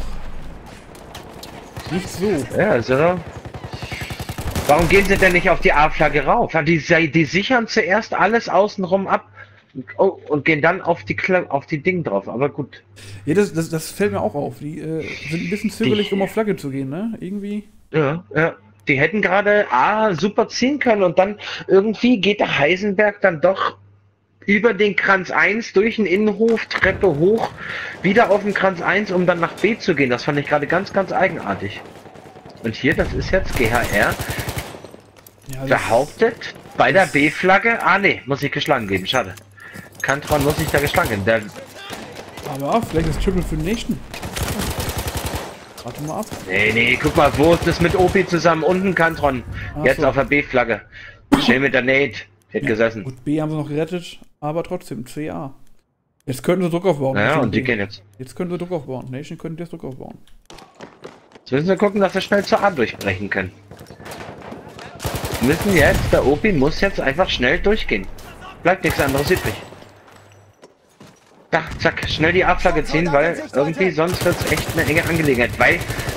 Nicht so.
Ja, also. Warum gehen sie denn nicht auf die A-Flagge rauf? Die sichern zuerst alles außenrum ab und gehen dann auf die Ding drauf. Aber gut.
Ja, das fällt mir auch auf. Die sind ein bisschen zögerlich, um auf Flagge zu gehen, ne? Irgendwie.
Ja. Die hätten gerade A super ziehen können und dann irgendwie geht der Heisenberg dann doch über den Kranz 1 durch den Innenhof, Treppe hoch, wieder auf den Kranz 1, um dann nach B zu gehen. Das fand ich gerade ganz, ganz eigenartig. Und hier, das ist jetzt GHR,
Ja,
behauptet bei der B-Flagge, nee, muss ich geschlagen geben, schade. Kantron muss ich da geschlagen geben. Der,
aber vielleicht ist Triple für den nächsten. Warte mal ab.
nee, guck mal, wo ist das mit Opi zusammen? Unten Kantron, jetzt
so.
auf der B-Flagge. Schön mit der Nate, hätte gesessen.
Gut, B haben sie noch gerettet, aber trotzdem, CA. Jetzt könnten sie Druck aufbauen.
Ja, und die
B.
gehen jetzt.
Jetzt können sie Druck aufbauen. Nation könnte jetzt Druck aufbauen.
Jetzt müssen wir gucken, dass wir schnell zur A durchbrechen können. Müssen jetzt, der Opi muss jetzt einfach schnell durchgehen. Bleibt nichts anderes übrig. Da, zack, schnell die A-Flagge ziehen, weil irgendwie sonst wird es echt eine enge Angelegenheit, weil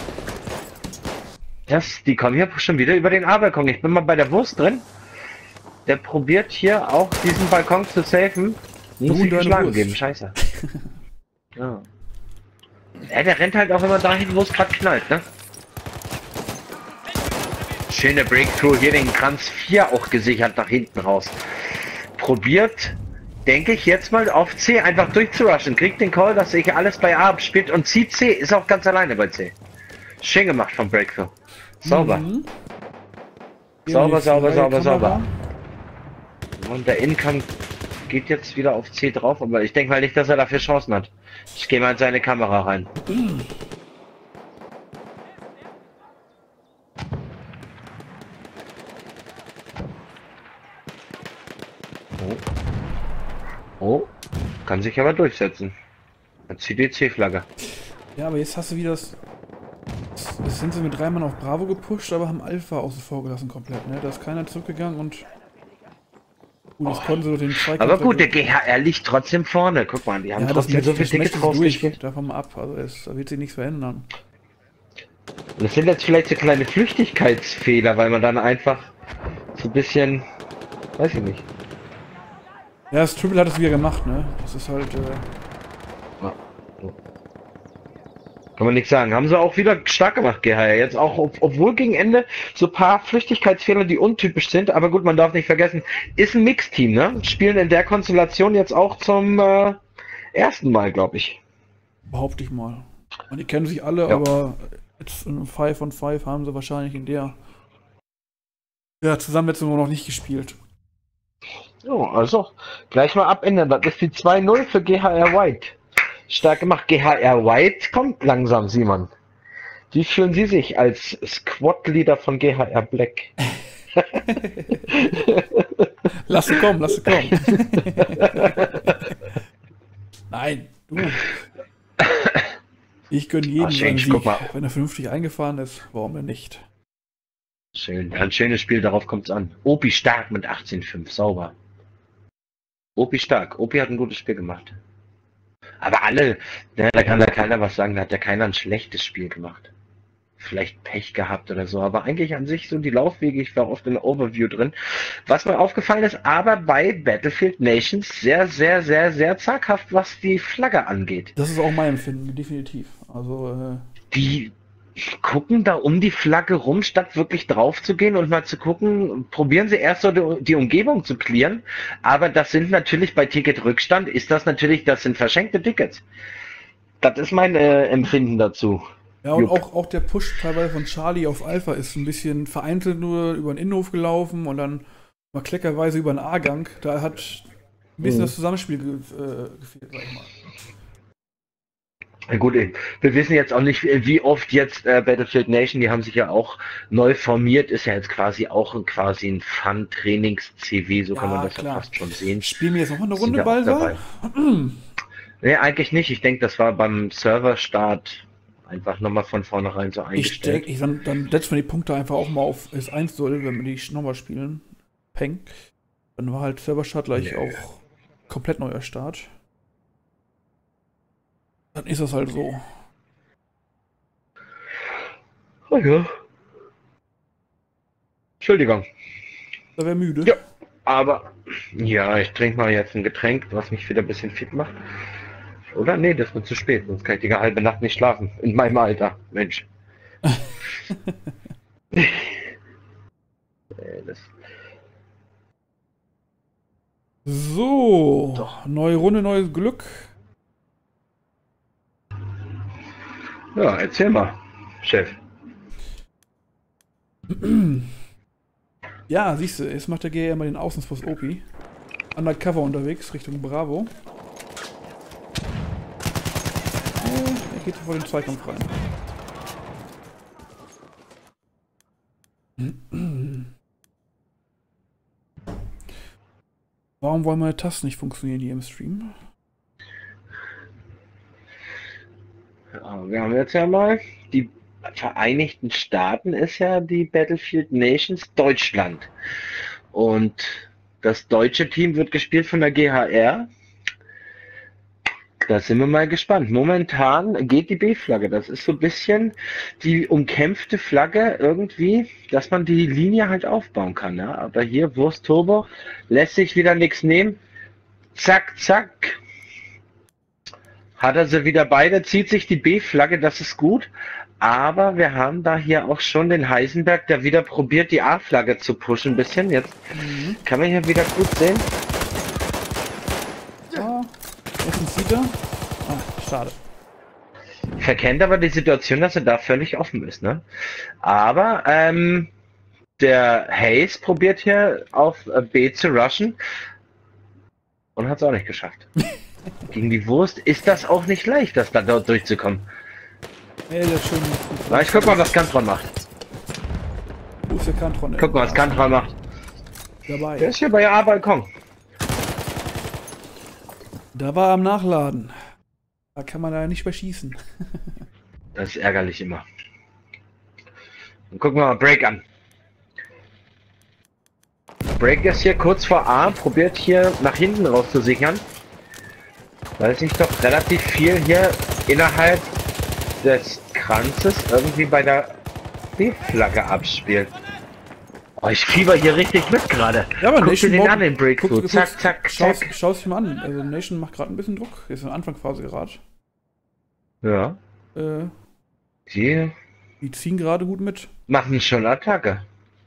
die kommen hier schon wieder über den A-Balkon. Ich bin mal bei der Wurst drin. Der probiert hier auch diesen Balkon zu safen. Muss ich geschlagen geben, scheiße. Ja. Der rennt halt auch immer dahin, wo es gerade knallt, ne? Schöne Breakthrough, hier den Kranz 4 auch gesichert nach hinten raus. Probiert denke ich jetzt mal auf C einfach durchzurushen. Kriegt den Call, dass sich alles bei A abspielt und zieht C, ist auch ganz alleine bei C. Schön gemacht vom Breakthrough. Sauber. Sauber, sauber, sauber, sauber. Und der Income geht jetzt wieder auf C drauf, aber ich denke mal nicht, dass er dafür Chancen hat. Ich gehe mal in seine Kamera rein. Oh, kann sich aber durchsetzen. Dann zieht die C-Flagge.
Ja, aber jetzt hast du wieder das... Jetzt sind sie mit 3 Mann auf Bravo gepusht, aber haben Alpha außen vor gelassen komplett, ne? Da ist keiner zurückgegangen und... Gut, das konnten sie durch den Zweikampf...
Aber gut, der GHR liegt trotzdem vorne. Guck mal, die haben trotzdem so viel Tickets rausgespielt.
Davon mal ab, also da wird sich nichts verändern.
Das sind jetzt vielleicht so kleine Flüchtigkeitsfehler, weil man dann einfach so ein bisschen... Weiß ich nicht.
Ja, das Triple hat es wieder gemacht, ne? Das ist halt...
Kann man nichts sagen. Haben sie auch wieder stark gemacht, GHR. Jetzt auch, obwohl gegen Ende so ein paar Flüchtigkeitsfehler, die untypisch sind. Aber gut, man darf nicht vergessen, ist ein Mixteam, ne? Spielen in der Konstellation jetzt auch zum ersten Mal, glaube ich.
Behaupte ich mal. Und die kennen sich alle,
ja.
Aber jetzt in 5 on 5 haben sie wahrscheinlich in der Zusammensetzung noch nicht gespielt.
Oh, also gleich mal abändern. Das ist die 2-0 für GHR White. Stark gemacht. GHR White kommt langsam, Simon. Wie fühlen Sie sich als Squad-Leader von GHR Black?
Lass sie kommen, lass sie kommen. Nein, du. Ich gönne jedem einen Sieg. Wenn er vernünftig eingefahren ist, warum denn nicht?
Schön, ein schönes Spiel, darauf kommt es an. Opi stark mit 18,5, sauber. Opi stark, Opi hat ein gutes Spiel gemacht. Aber alle, ne, da kann da keiner was sagen, da hat ja keiner ein schlechtes Spiel gemacht. Vielleicht Pech gehabt oder so, aber eigentlich an sich so die Laufwege, ich war oft in der Overview drin. Was mir aufgefallen ist, aber bei Battlefield Nations sehr, sehr, sehr, sehr zaghaft, was die Flagge angeht.
Das ist auch mein Empfinden, definitiv. Also,
die gucken da um die Flagge rum, statt wirklich drauf zu gehen und mal zu gucken, probieren sie erst so die Umgebung zu clearen, aber das sind natürlich bei Ticketrückstand, das sind verschenkte Tickets. Das ist mein Empfinden dazu.
Ja, und auch der Push teilweise von Charlie auf Alpha ist ein bisschen vereinzelt nur über den Innenhof gelaufen und dann mal kleckerweise über den A-Gang. Da hat ein bisschen das Zusammenspiel gefehlt, sag ich mal.
Gut, wir wissen jetzt auch nicht, wie oft jetzt Battlefield Nation, die haben sich ja auch neu formiert, ist ja jetzt quasi auch ein Fun-Trainings-CW, so kann man das ja fast schon sehen.
Spielen wir jetzt noch mal eine Runde Ballsaal?
Nee, eigentlich nicht. Ich denke, das war beim Serverstart einfach nochmal von vornherein so eingestellt.
Ich denke, dann setzen wir die Punkte einfach auch mal auf S1 soll, wenn wir die nochmal spielen. Peng. Dann war halt Serverstart gleich auch komplett neuer Start. Dann ist das halt so.
Oh ja. Entschuldigung.
Da wäre müde.
Ja, aber ja, ich trinke mal jetzt ein Getränk, was mich wieder ein bisschen fit macht. Oder? Nee, das wird zu spät, sonst kann ich die halbe Nacht nicht schlafen. In meinem Alter, Mensch.
So, neue Runde, neues Glück.
Ja, erzähl mal, Chef.
Ja, siehst du, jetzt macht der GR mal den Außenspost Opi. Undercover unterwegs, Richtung Bravo. Er geht vor den Zweikampf rein. Warum wollen meine Tasten nicht funktionieren hier im Stream?
Ja, wir haben jetzt ja mal die Vereinigten Staaten ist ja die Battlefield Nations Deutschland. Und das deutsche Team wird gespielt von der GHR. Da sind wir mal gespannt. Momentan geht die B-Flagge. Das ist so ein bisschen die umkämpfte Flagge irgendwie, dass man die Linie halt aufbauen kann. Ja? Aber hier Wurst Turbo lässt sich wieder nichts nehmen. Zack, zack. Hat er sie wieder beide, zieht sich die B-Flagge, das ist gut. Aber wir haben da hier auch schon den Heisenberg, der wieder probiert, die A-Flagge zu pushen ein bisschen. Jetzt kann man hier wieder gut sehen.
wieder. Ah, schade.
Verkennt aber die Situation, dass er da völlig offen ist, ne? Aber, der Hayes probiert hier auf B zu rushen und hat es auch nicht geschafft. Gegen die Wurst ist das auch nicht leicht, das da dort durchzukommen.
Ey, der schön.
Na, ich guck mal, was Kantron macht.
Wo ist der Kantron?
Guck mal, was Kantron macht.
Dabei.
Der ist hier bei A-Balkon.
Da war er am Nachladen. Da kann man da nicht mehr schießen.
Das ist ärgerlich immer. Und gucken wir mal Break an. Break ist hier kurz vor A, probiert hier nach hinten raus zu sichern, weil sich doch relativ viel hier innerhalb des Kranzes irgendwie bei der B-Flagge abspielt. Oh, ich fieber hier richtig mit gerade.
Ja, aber
Guck dir
Nation
den
Bob-
an, den Breakthrough. Zack, zack, zack.
Schau es dir mal an. Also Nation macht gerade ein bisschen Druck. Ist in der Anfangsphase gerade.
Ja, die
Die ziehen gerade gut mit.
machen schon Attacke.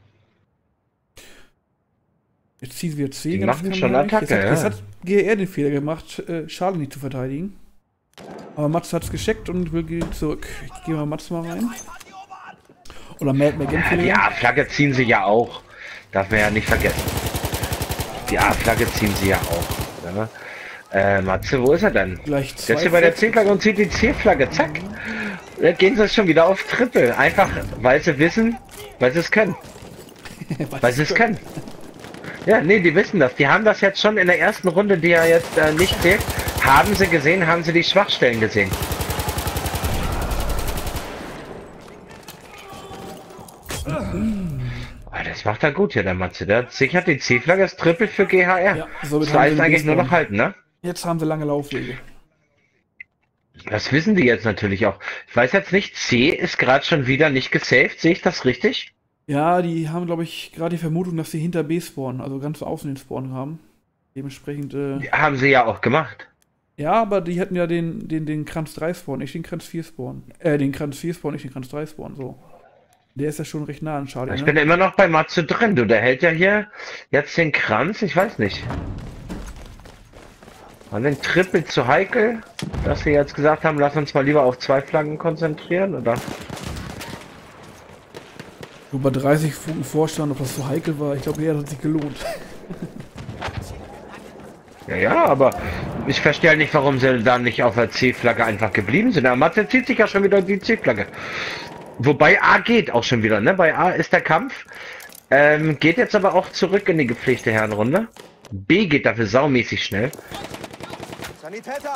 Jetzt ziehen sie wieder C.
Die
ganz
machen schon
knapp.
Attacke,
Jetzt
ja.
hat GR den Fehler gemacht, Charlie nicht zu verteidigen. Aber Mats hat es gescheckt und will zurück. Ich gehe mal Mats mal rein. Oder Mad McGinn
Ja, die A-Flagge ziehen sie ja auch. Darf man ja nicht vergessen. Die A-Flagge ziehen sie ja auch. Oder? Matze, wo ist er denn?
Gleich
Der ist hier bei der C-Flagge und zieht die C-Flagge. Zack. Dann gehen sie schon wieder auf Triple. Einfach, weil sie wissen, weil sie es können. Weil sie es können. Ja, nee, die wissen das. Die haben das jetzt schon in der ersten Runde, die ja jetzt nicht zählt. Haben sie gesehen, haben sie die Schwachstellen gesehen. Das macht er gut hier, der Matze. Der sichert die C-Flagge, das Triple für GHR.
Ja, somit
das
haben
heißt
wir
eigentlich
den
nur noch
Respawn.
halten, ne?
Jetzt haben sie lange Laufwege.
Das wissen die jetzt natürlich auch. Ich weiß jetzt nicht, C ist gerade schon wieder nicht gesaved. Sehe ich das richtig?
Ja, die haben, glaube ich, gerade die Vermutung, dass sie hinter B spawnen, also ganz außen den Spawn haben. Dementsprechend,
Haben sie ja auch gemacht.
ja, aber die hatten ja den Kranz 3 Spawn, nicht den Kranz 4 Spawn. Den Kranz 4 Spawn, nicht den Kranz 3 Spawn, so. Der ist ja schon recht nah an Charlie,
Ich
ne?
bin immer noch bei Matze drin. Du, der hält ja hier jetzt den Kranz. Ich weiß nicht. War den Triple zu heikel, dass sie jetzt gesagt haben, lass uns mal lieber auf 2 Flaggen konzentrieren, oder?
So bei 30 Funken Vorstand, ob das so heikel war, ich glaube, das hat sich gelohnt.
Ja, aber ich verstehe nicht, warum sie dann nicht auf der C-Flagge einfach geblieben sind. Der Matze zieht sich ja schon wieder die C-Flagge. Wobei A geht auch schon wieder, ne? Bei A ist der Kampf. Geht jetzt aber auch zurück in die gepflegte Herrenrunde. B geht dafür saumäßig schnell.
Sanitäter!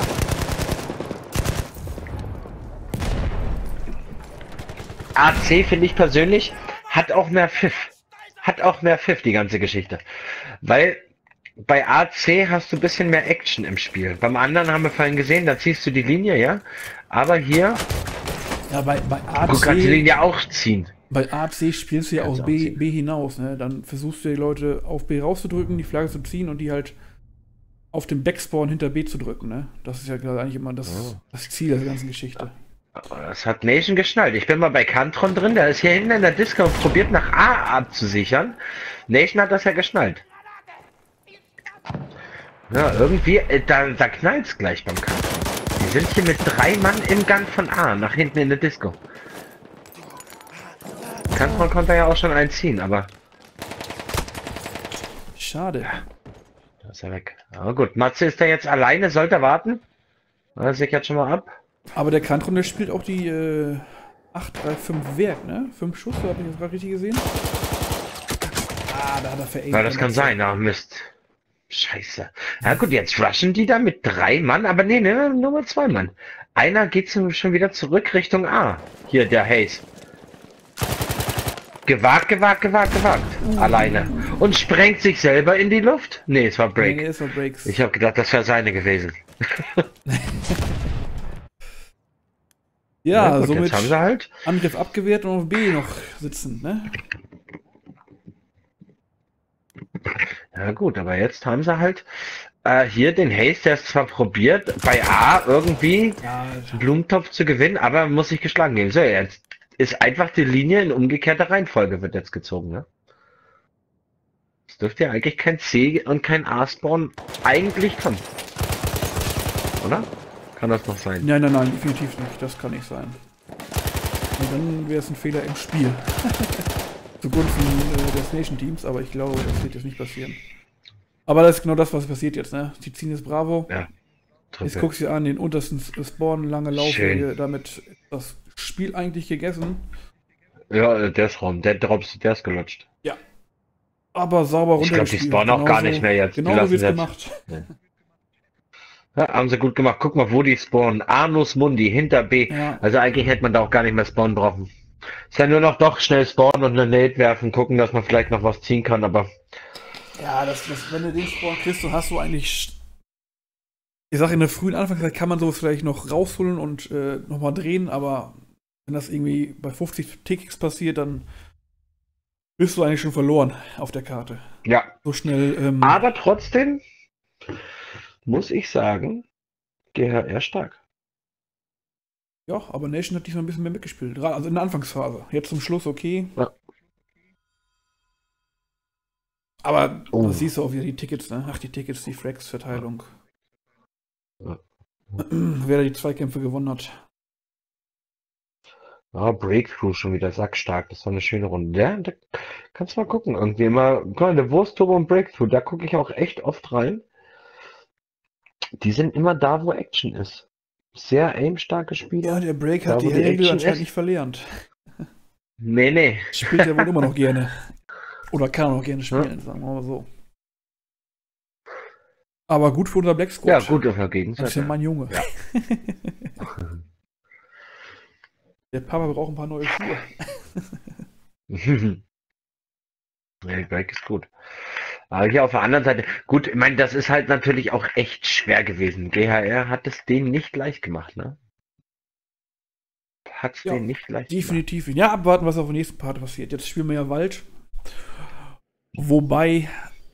AC finde ich persönlich hat auch mehr Pfiff. Hat auch mehr Pfiff, die ganze Geschichte. Weil bei AC hast du ein bisschen mehr Action im Spiel. Beim anderen haben wir vorhin gesehen, da ziehst du die Linie, ja. Aber hier,
Ja, bei
du kannst die
AC,
Linie auch ziehen.
bei AC spielst du ja aus
Kannst
B,
auch ziehen.
B hinaus, ne? Dann versuchst du die Leute auf B rauszudrücken, die Flagge zu ziehen und die halt auf dem Backspawn hinter B zu drücken, ne? Das ist ja eigentlich immer das Ziel der ganzen Geschichte.
Das hat Nation geschnallt. Ich bin mal bei Kantron drin, der ist hier hinten in der Disco und probiert nach A abzusichern. Nation hat das ja geschnallt. Ja, irgendwie, da knallt's gleich beim Kantron. Die sind hier mit 3 Mann im Gang von A, nach hinten in der Disco. Kantron konnte ja auch schon einziehen, aber
Schade.
da ist er weg. Aber gut, Matze ist da jetzt alleine, sollte er warten. Er sichert schon mal ab.
Aber der Kantron, der spielt auch die 8-3-5 Werk, ne? 5 Schuss, habe ich das gerade richtig gesehen? Ah, da hat er verengt.
Ja, das kann sein, ah Mist. Scheiße. Ja gut, jetzt rushen die da mit 3 Mann, aber nee, nur mit 2 Mann. Einer geht schon wieder zurück Richtung A. Hier, der Hayes. Gewagt. Alleine. Und sprengt sich selber in die Luft? Nee, es war Break.
Nee, es war Breaks.
Ich habe gedacht, das wäre seine gewesen.
Ja,
gut,
somit
jetzt haben sie halt.
Angriff abgewehrt und auf B noch sitzen, ne?
Ja gut, aber jetzt haben sie halt hier den Hayes, der es zwar probiert, bei A irgendwie
Ja,
einen Blumentopf zu gewinnen, aber muss sich geschlagen geben. So, jetzt ist einfach die Linie in umgekehrter Reihenfolge wird jetzt gezogen, ne? Es dürfte ja eigentlich kein C und kein A-Spawn eigentlich kommen. oder? Kann das noch sein?
Nein, nein, nein, definitiv nicht. Das kann nicht sein. Und dann wäre es ein Fehler im Spiel. Zugunsten des Nation Teams, aber ich glaube, das wird jetzt nicht passieren. Aber das ist genau das, was passiert jetzt, ne? Die ziehen jetzt Bravo.
Ja.
Jetzt guckst du dir an, den untersten Spawn, lange
Schön.
Laufwege, damit ist das Spiel eigentlich gegessen.
Ja, der ist Raum. Der Drops, der ist gelutscht.
Ja. Aber sauber
Ich glaube, die
runtergespielt.
spawnen auch gar nicht mehr jetzt. Die
Genauso
lassen
wie es
jetzt.
gemacht.
Ja, haben sie gut gemacht. Guck mal, wo die spawnen. Anus Mundi, hinter B.
Ja.
Also eigentlich hätte man da auch gar nicht mehr spawnen brauchen. Ist ja nur noch doch schnell spawnen und eine Nade werfen, gucken, dass man vielleicht noch was ziehen kann, aber.
Ja, wenn du den Spawn kriegst, dann hast du eigentlich. Ich sag, in der frühen Anfangszeit kann man sowas vielleicht noch rausholen und nochmal drehen, aber wenn das irgendwie bei 50 Ticks passiert, dann bist du eigentlich schon verloren auf der Karte.
Ja.
So schnell.
Aber trotzdem muss ich sagen, GHR stark.
Ja, aber Nation hat diesmal ein bisschen mehr mitgespielt. Also in der Anfangsphase. Jetzt zum Schluss okay.
Ja.
Aber das siehst du auch wieder die Tickets, ne? Ach, die Tickets, die Frags-Verteilung.
Ja.
Wer da die Zweikämpfe gewonnen hat.
Ja, Breakthrough schon wieder sackstark. Das war eine schöne Runde. Ja, da kannst du mal gucken. Irgendwie immer, guck mal, der Wurst-Turbo und Breakthrough, da gucke ich auch echt oft rein. Die sind immer da, wo Action ist. Sehr aim-starke Spieler.
Ja, der Break hat
Da, wo
die
die
Regel
Action
anscheinend
ist.
nicht verlernt.
Nee.
Spielt er wohl immer noch gerne. Oder kann auch gerne spielen, sagen wir mal so. Aber gut für unser Black Squad.
Ja, gut auf der
Das
Gegenseite.
ist ja mein Junge.
Ja.
Der Papa braucht ein paar neue Schuhe.
Ja, die Break ist gut. Aber hier auf der anderen Seite, gut, ich meine, das ist halt natürlich auch echt schwer gewesen. GHR hat es denen nicht leicht gemacht, ne? Hat es
Ja,
denen nicht leicht
definitiv. Ja, abwarten, was auf dem nächsten Part passiert. Jetzt spielen wir ja Wald. Wobei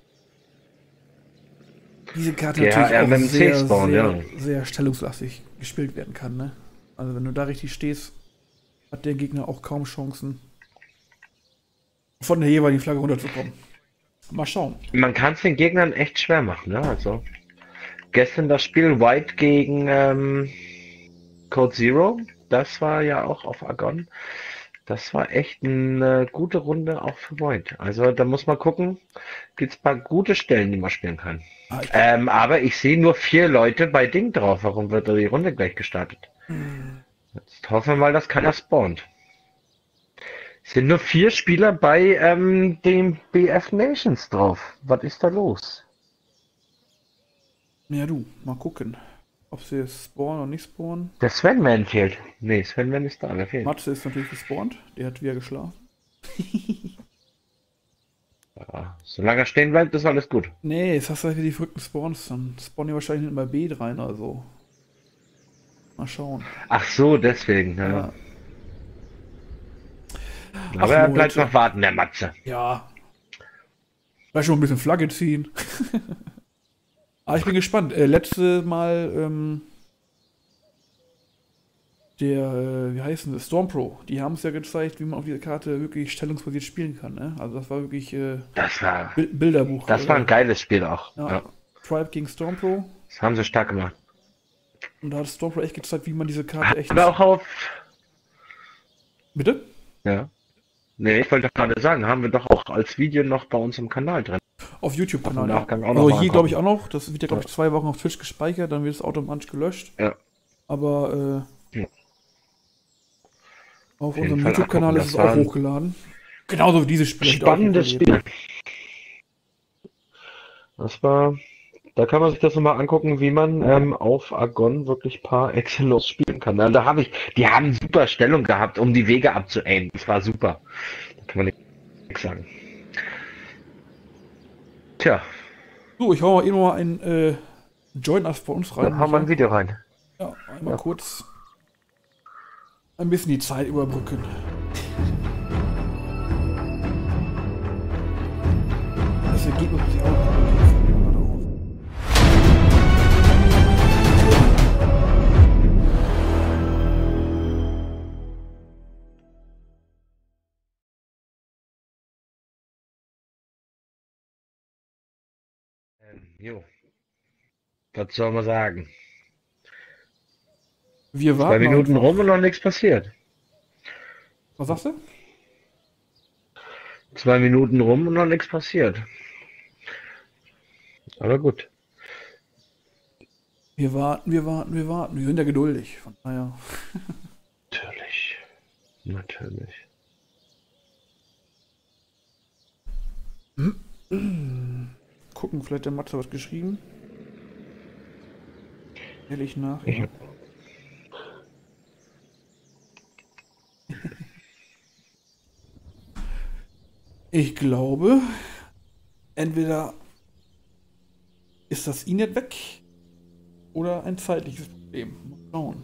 diese Karte
Ja,
natürlich
ja,
auch
mit dem
sehr,
Safe-Spawn,
sehr,
ja.
sehr stellungslastig gespielt werden kann. Ne? Also wenn du da richtig stehst, hat der Gegner auch kaum Chancen, von der jeweiligen Flagge runterzukommen. Mal schauen.
Man kann es den Gegnern echt schwer machen, ne? Also gestern das Spiel White gegen Code Zero, das war ja auch auf Agon. Das war echt eine gute Runde auch für White. Also da muss man gucken, gibt es ein paar gute Stellen, die man spielen kann. Aber ich sehe nur 4 Leute bei Ding drauf. Warum wird da die Runde gleich gestartet? Jetzt hoffen wir mal, dass keiner spawnt. Es sind nur 4 Spieler bei dem BF Nations drauf. Was ist da los?
Ja du, mal gucken, ob sie spawnen oder nicht spawnen.
Der Sven-Man fehlt. Nee, Sven-Man ist da, der fehlt.
Matze ist natürlich gespawnt, der hat wieder geschlafen.
Ja, solange er stehen bleibt, ist alles gut.
Nee, jetzt hast du halt die verrückten Spawns, dann spawnen die wahrscheinlich hinten bei B rein, also. Mal schauen.
Ach so, deswegen. Ja.
Ja.
Aber er
Leute.
bleibt noch warten, der Matze.
Ja. Vielleicht schon ein bisschen Flagge ziehen. Aber ich bin gespannt. Letzte Mal, wie heißt denn das? Storm Pro. Die haben es ja gezeigt, wie man auf dieser Karte wirklich stellungsbasiert spielen kann. Ne? Also das war wirklich
Das war,
Bilderbuch.
das war ein geiles Spiel auch.
Ja.
Ja.
Tribe gegen Storm Pro.
Das haben sie stark gemacht.
Und da hat Storm Pro echt gezeigt, wie man diese Karte echt.
Aber auch auf.
Bitte?
Ja. Nee, ich wollte gerade sagen, haben wir doch auch als Video noch bei uns im Kanal drin.
Auf YouTube-Kanal.
Im
Ja.
Nachgang auch noch
Also
mal
hier glaube ich auch
angucken.
noch. Das wird ja glaube ich 2 Wochen auf Twitch gespeichert, dann wird es automatisch gelöscht.
Ja.
Aber
Ja.
auf
jeden
unserem
Fall
YouTube-Kanal
angucken,
ist es
das war
auch
ein
hochgeladen. Genauso wie dieses Spiel. hab ich auch
Spannendes
hochgeladen.
Spiel. Das war. Da kann man sich das nochmal angucken, wie man auf Agon wirklich par excellence spielen kann. Da habe ich, die haben super Stellung gehabt, um die Wege abzuaimen. Das war super. Da kann man nichts sagen. Tja,
So, ich hau mal eben mal ein Join Us bei uns rein.
dann haben wir ein
Micha.
Video rein.
Ja, einmal
Ja.
kurz ein bisschen die Zeit überbrücken. Das Ergebnis muss ich auch noch
Jo, was soll man sagen?
Wir
2
warten
Minuten
einfach.
rum und noch nichts passiert.
Was sagst du?
2 Minuten rum und noch nichts passiert. Aber gut.
Wir warten, wir warten, wir warten. Wir sind ja geduldig. Von daher.
Natürlich. Natürlich.
Gucken, vielleicht der Matze was geschrieben. Ehrlich nach. Ja. Ich glaube, entweder ist das Inet weg oder ein zeitliches Problem. Mal schauen.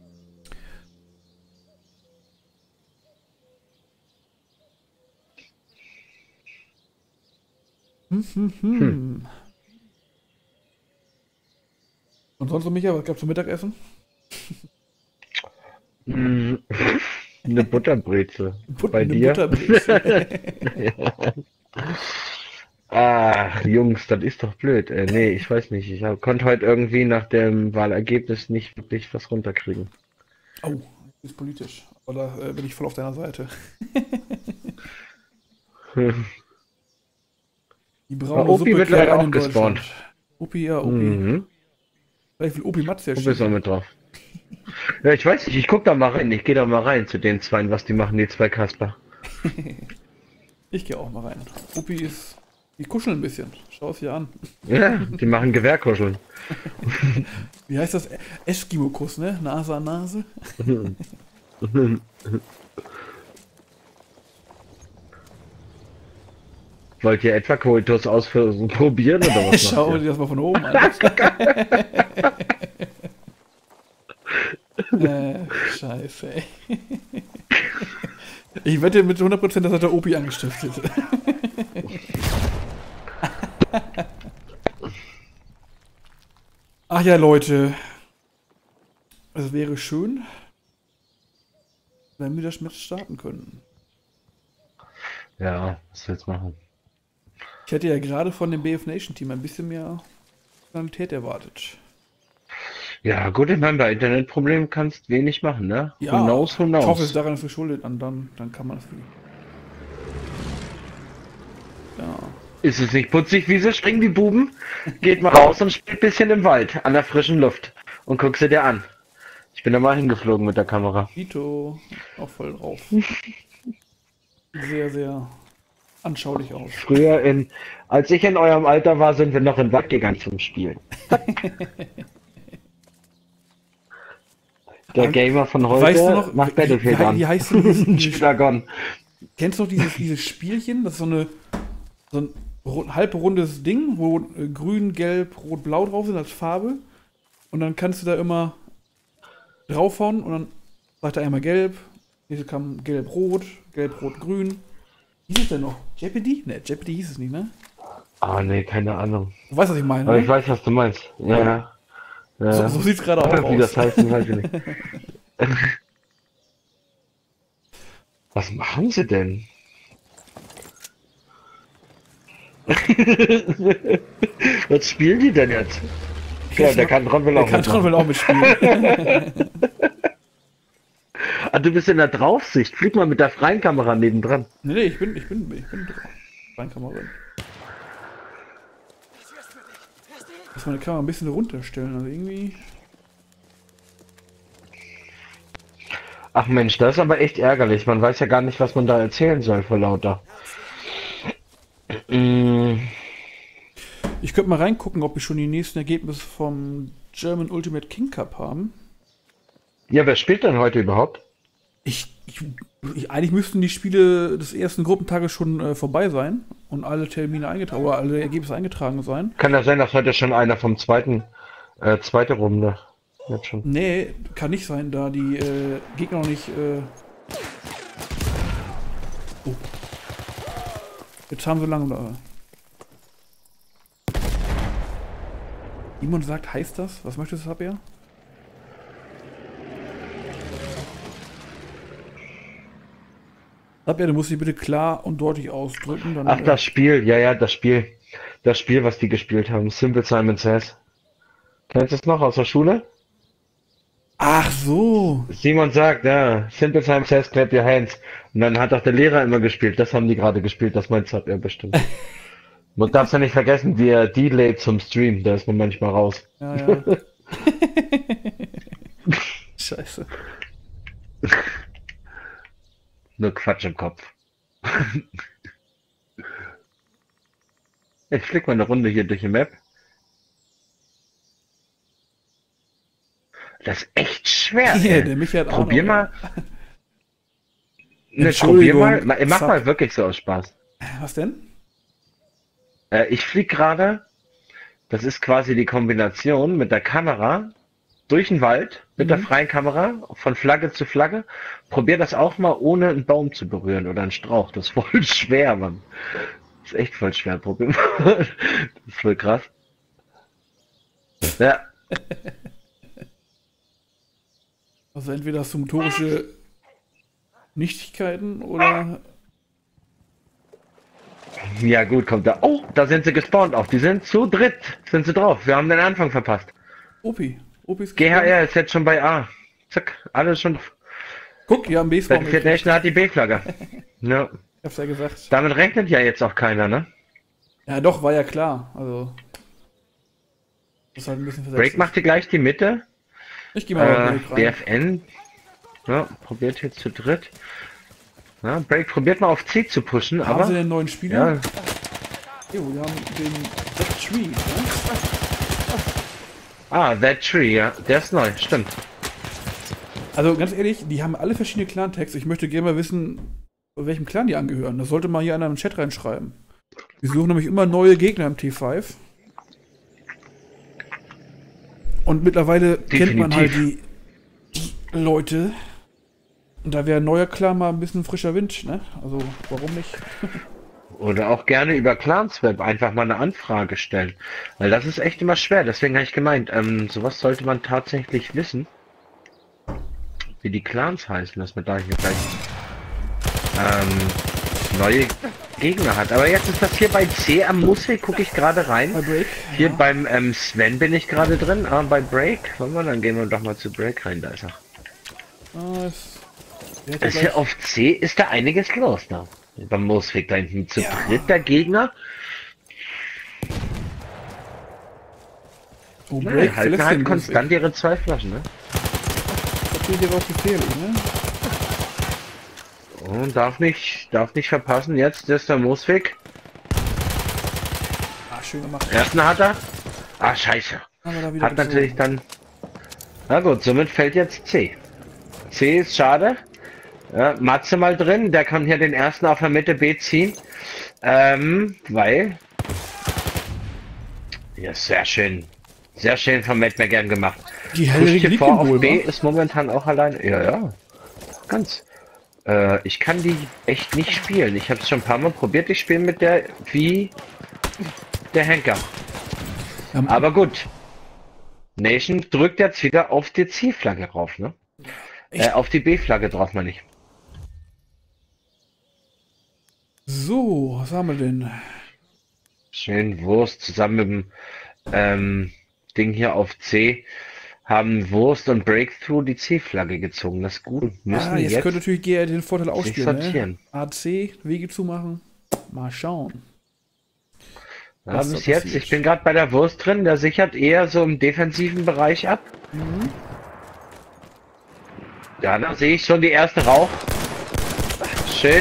Und sonst, Micha, was gab's zum Mittagessen?
Mm, Eine Butterbreze. Bei
Eine
dir?
Butterbreze.
Ach, Jungs, das ist doch blöd. Nee, ich weiß nicht. Konnte heute irgendwie nach dem Wahlergebnis nicht wirklich was runterkriegen.
Oh, das ist politisch. Oder bin ich voll auf deiner Seite? Die braune
Opi
Suppe
mittlerweile
klärt
auch
in
gespawnt.
Deutschland. Opi, ja, Opi.
Mhm.
Vielleicht will Opi Matze ja
Opi ist auch
schießen.
mit drauf. Ja, ich weiß nicht, ich guck da mal rein. Ich gehe da mal rein zu den Zweien, was die machen, die zwei Kasper.
Ich gehe auch mal rein. Opi ist... Die kuscheln ein bisschen. Schau es dir an.
Ja, die machen Gewehrkuscheln.
Wie heißt das? Eskimo-Kuss, ne? Nase an Nase.
Wollt ihr etwa Coitus probieren oder was?
Schau
macht
dir
ihr?
das mal von oben an. Scheiße, ey. Ich wette mit 100%, das hat der Opi angestiftet. Ach ja, Leute. Es wäre schön, wenn wir das Match starten könnten.
Ja, was willst du machen?
Ich hätte ja gerade von dem BF Nation Team ein bisschen mehr Qualität erwartet.
Ja, gut, ich meine, bei Internetproblemen kannst wenig machen, ne?
Ja,
Who knows, who
ich hoffe, es
knows.
ist daran verschuldet, dann kann man das wirklich. Ja.
Ist es nicht putzig, wie sie springen, die Buben? Geht mal raus und spielt ein bisschen im Wald, an der frischen Luft. Und guck sie dir an. Ich bin da mal hingeflogen mit der Kamera.
Vito, auch voll drauf. Sehr, sehr anschaulich aus.
Früher als ich in eurem Alter war, sind wir noch in den Wald gegangen zum Spielen. Der Gamer von heute
Weißt du noch,
macht Battlefield an.
wie heißt denn dieses
Dragon.
kennst du noch dieses Spielchen? Das ist so ein halbrundes Ding, wo grün, gelb, rot, blau drauf sind als Farbe. Und dann kannst du da immer draufhauen und dann sagt er einmal gelb, nächste kam gelb, rot, grün. Wie hieß es denn noch? Jeopardy? Ne, Jeopardy hieß es nicht, ne?
Ah, nee, keine Ahnung.
Du weißt, was ich meine,
Aber ich
ne?
weiß, was du meinst. Ja. Ja.
So sieht's gerade auch
Wie das
aus.
heißt, weiß ich nicht. Was machen sie denn? Was spielen die denn jetzt? Ja, der Kantron will auch
Der Kantron will auch mitspielen.
Ah, du bist in der Draufsicht. Flieg mal mit der freien Kamera nebendran.
Nee, ich bin Reinkammerin. Muss meine Kamera ein bisschen runterstellen, also irgendwie.
Ach Mensch, das ist aber echt ärgerlich. Man weiß ja gar nicht, was man da erzählen soll vor lauter.
Ich könnte mal reingucken, ob wir schon die nächsten Ergebnisse vom German Ultimate King Cup haben.
Ja, wer spielt denn heute überhaupt?
Eigentlich müssten die Spiele des ersten Gruppentages schon vorbei sein und alle Termine eingetragen oder alle Ergebnisse eingetragen sein.
Kann ja sein, dass heute schon einer vom zweite Runde jetzt schon.
Nee, kann nicht sein, da die Gegner noch nicht. Oh. Jetzt haben sie lange da. Simon sagt, heißt das? Was möchtest du, Sabia? Sabia, du musst dich bitte klar und deutlich ausdrücken. Dann,
Ach, das Spiel, ja, das Spiel. Das Spiel, was die gespielt haben. Simple Simon Says. Kennst du es noch aus der Schule?
Ach so.
Simon sagt, ja, Simple Time says clap your hands. Und dann hat auch der Lehrer immer gespielt. Das haben die gerade gespielt, das meint er bestimmt. Man darf ja nicht vergessen, der Delay zum Stream, da ist man manchmal raus.
Ja, ja. Scheiße.
Nur Quatsch im Kopf. Ich flick mal eine Runde hier durch die Map. Das ist echt schwer.
Hier,
Ey.
der Michi hat auch
Probier
noch,
mal.
ja.
Ne, probier
Entschuldigung,
mal. Mach
Zack.
mal wirklich so aus Spaß.
Was denn?
Ich flieg gerade. Das ist quasi die Kombination mit der Kamera durch den Wald, mit der freien Kamera, von Flagge zu Flagge. Probier das auch mal, ohne einen Baum zu berühren oder einen Strauch. Das ist voll schwer, Mann. Das ist echt voll schwer. Probier mal. Das ist voll krass. Ja.
Also entweder hast du motorische Nichtigkeiten oder...
Ja gut, kommt da. Oh, da sind sie gespawnt auch. Die sind zu dritt. Sind sie drauf. Wir haben den Anfang verpasst.
Opi. Opis
GHR ist jetzt schon bei A. Zack, alles schon.
Guck, ja, am B-Spawn.
Battlefield Nation hat die B-Flagge. Ja.
Ich hab's ja gesagt.
Damit rechnet ja jetzt auch keiner, ne?
Ja, doch, war ja klar. Also. Das ist halt ein bisschen versetzt.
Break macht hier gleich die Mitte.
Ich geh mal bei Break rein.
BFN. Ja, probiert jetzt zu dritt. Ja, Break probiert mal auf C zu pushen,
Haben
aber.
sie den neuen Spieler?
Ja,
Jo, wir haben den That Tree, ne?
That Tree, ja. Der ist neu, stimmt.
Also ganz ehrlich, die haben alle verschiedene Clan-Tags. Ich möchte gerne mal wissen, welchem Clan die angehören. Das sollte mal hier einer im Chat reinschreiben. Wir suchen nämlich immer neue Gegner im T5. Und mittlerweile kennt man halt die Leute. Und da wäre ein neuer Clan mal ein bisschen frischer Wind, ne? Also, warum nicht?
Oder auch gerne über Clansweb einfach mal eine Anfrage stellen. Weil das ist echt immer schwer. Deswegen habe ich gemeint, sowas sollte man tatsächlich wissen. Wie die Clans heißen, dass man da hier gleich neue Gegner hat. Aber jetzt ist das hier bei C am Musik, gucke ich gerade rein.
Bei Break?
Hier beim Sven bin ich gerade drin, aber bei Break, wollen wir, dann gehen wir doch mal zu Break rein, da ist er. Das hier auf C ist da einiges los, da. Beim Moosweg da hinten zu dritt der Gegner.
Oh,
Ja,
Break
halten
verlässt
halt
den
konstant ihre 2 Flaschen, ne?
Das geht ja auch gefährlich, ne?
Und darf nicht verpassen, jetzt ist der Moosweg.
Ah, schön gemacht.
Ersten hat er. Ah, scheiße.
Aber da wieder
Hat natürlich dann... Na gut, somit fällt jetzt C. C ist schade. Ja, Matze mal drin, der kann hier den ersten auf der Mitte B ziehen. Weil... Ja, sehr schön. Sehr schön von Matt gern gemacht.
Die
Pusht
hellrige
hier
liegt
vor
im
auf
Wohl,
B,
wa?
ist momentan auch allein. Ja, ja. Ganz. Ich kann die echt nicht spielen. Ich habe es schon ein paar Mal probiert. Ich spiele mit der wie der Henker. Aber gut. Nation drückt jetzt wieder auf die C-Flagge drauf, ne? Auf die B-Flagge drauf, meine ich.
So, was haben wir denn?
Schön Wurst zusammen mit dem Ding hier auf C. Haben Wurst und Breakthrough die C-Flagge gezogen. Das ist gut. Müssen
Jetzt
jetzt
könnte natürlich GR den Vorteil
sich
ausspielen, ne?
sortieren.
AC, Wege zumachen. Mal schauen.
Ja,
Was
bis
da
jetzt,
passiert.
ich bin gerade bei der Wurst drin, der sichert eher so im defensiven Bereich ab. Ja, da sehe ich schon die erste Rauch. Schön.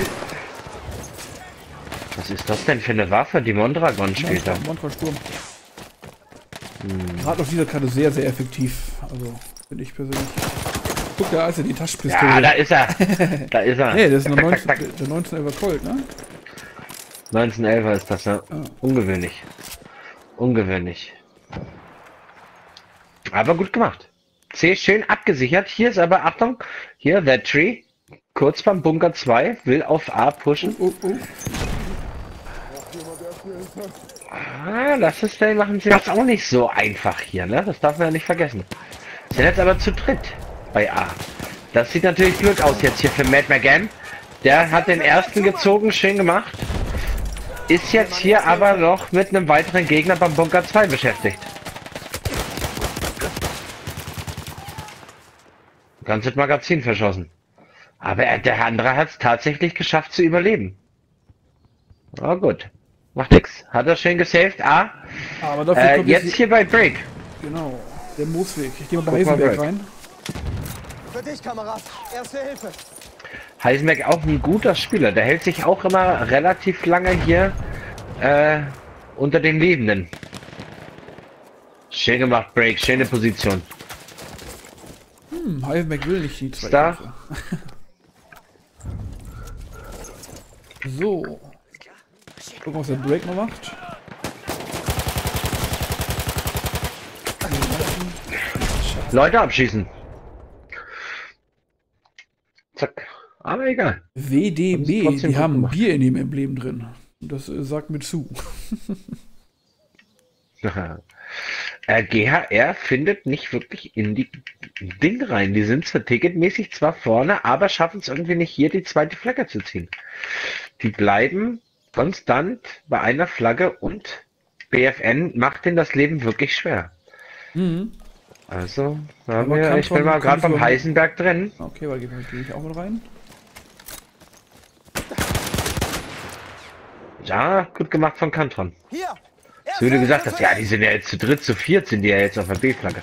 Was ist das denn für eine Waffe? Die Mondragon spielt da.
Montra Sturm. Gerade auf dieser Karte sehr, sehr effektiv. Also, finde ich persönlich. Guck, da ist ja die Taschenpistole.
Ja, da ist er. Da ist er.
Nee, das ist
Zack,
eine
zack,
19,
zack.
der 1911er Colt, ne?
1911er ist das, ja.
Ah.
Ungewöhnlich. Ungewöhnlich. Aber gut gemacht. C schön abgesichert. Hier ist aber, Achtung, hier, That Tree. Kurz beim Bunker 2, will auf A pushen.
Oh.
Ah, das ist, machen sie das auch nicht so einfach hier, ne? Das darf man ja nicht vergessen. Sind jetzt aber zu dritt bei A. Das sieht natürlich gut aus jetzt hier für Matt McGann. Der hat den ersten gezogen, schön gemacht. Ist jetzt hier aber noch mit einem weiteren Gegner beim Bunker 2 beschäftigt. ganzes Magazin verschossen. Aber der andere hat es tatsächlich geschafft zu überleben. Na gut. Macht nix. Hat er schön gesaved.
Aber dafür kommt
jetzt hier bei Break.
Genau, der Moosweg. Ich gehe mal
Guck
bei
mal,
Heisenberg
Break.
rein.
Für dich, Kamerad. Erste Hilfe.
Heisenberg auch ein guter Spieler. Der hält sich auch immer relativ lange hier unter den Lebenden. Schön gemacht, Break. Schöne Position.
Heisenberg will nicht die zwei
Da.
Kämpfe. So. Gucken, was der Break noch macht.
Leute abschießen. Zack. Aber egal.
WDB,
Trotzdem
die
gut
haben
gemacht.
Bier in dem Emblem drin. Das sagt mir zu.
GHR findet nicht wirklich in die Ding rein. Die sind zwar ticketmäßig zwar vorne, aber schaffen es irgendwie nicht hier die zweite Flagge zu ziehen. Die bleiben konstant bei einer Flagge und BFN macht denen das Leben wirklich schwer.
Mhm.
Also, da haben
Aber
wir, ich bin
Kantron
mal gerade
kann
beim
so-
Heisenberg drin.
Okay, weil gehe ich auch mit rein.
Ja, gut gemacht von Kantron.
Hier.
So wie du gesagt hast, ja, die sind ja jetzt zu dritt, zu viert sind die ja jetzt auf der B-Flagge.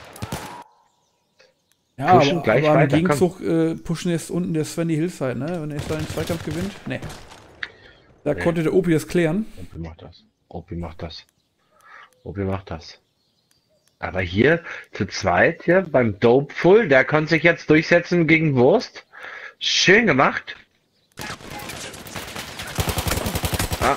Ja,
Pushen
aber,
gleich
aber im
weiter,
Gegenzug pushen jetzt unten der Sven die Hillside, ne? Wenn er jetzt da den Zweikampf gewinnt. Nee. Da konnte der Opi das klären.
Opi macht das. Opi macht das. Opi macht das. Aber hier zu zweit hier beim Dopeful, der konnte sich jetzt durchsetzen gegen Wurst. Schön gemacht. Ah.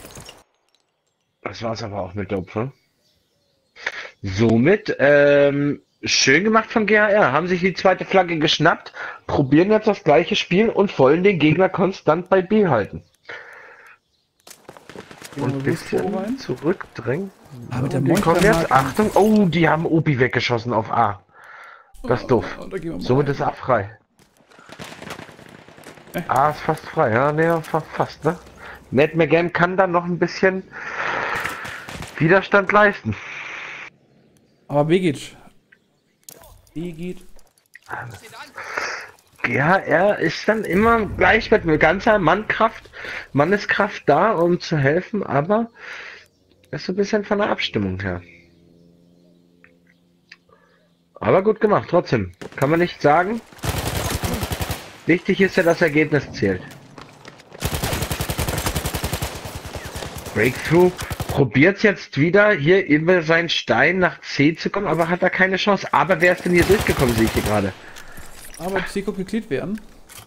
Das war's aber auch mit Dopeful. Somit, schön gemacht von GHR. Haben sich die zweite Flagge geschnappt, probieren jetzt das gleiche Spiel und wollen den Gegner konstant bei B halten.
Gehen wir
Und
mal
ein
Wurstro
bisschen
rein.
zurückdrängen.
Ah, mit der
Die kommen
Monstermarke.
jetzt. Achtung. Oh, die haben Opi weggeschossen auf A. Das ist doof.
Da gehen wir mal
Somit
rein.
ist A frei. A ist fast frei. Ja, ne, fast, ne? Ned McGann kann dann noch ein bisschen Widerstand leisten.
Aber B geht. B geht.
GHR ist dann immer gleich mit ganzer Manneskraft da, um zu helfen, aber ist so ein bisschen von der Abstimmung her. Aber gut gemacht, trotzdem. Kann man nicht sagen. Wichtig ist ja, das Ergebnis zählt. Breakthrough probiert jetzt wieder hier über seinen Stein nach C zu kommen, aber hat da keine Chance. Aber wer ist denn hier durchgekommen, sehe ich hier gerade.
Aber C konnte geklärt werden.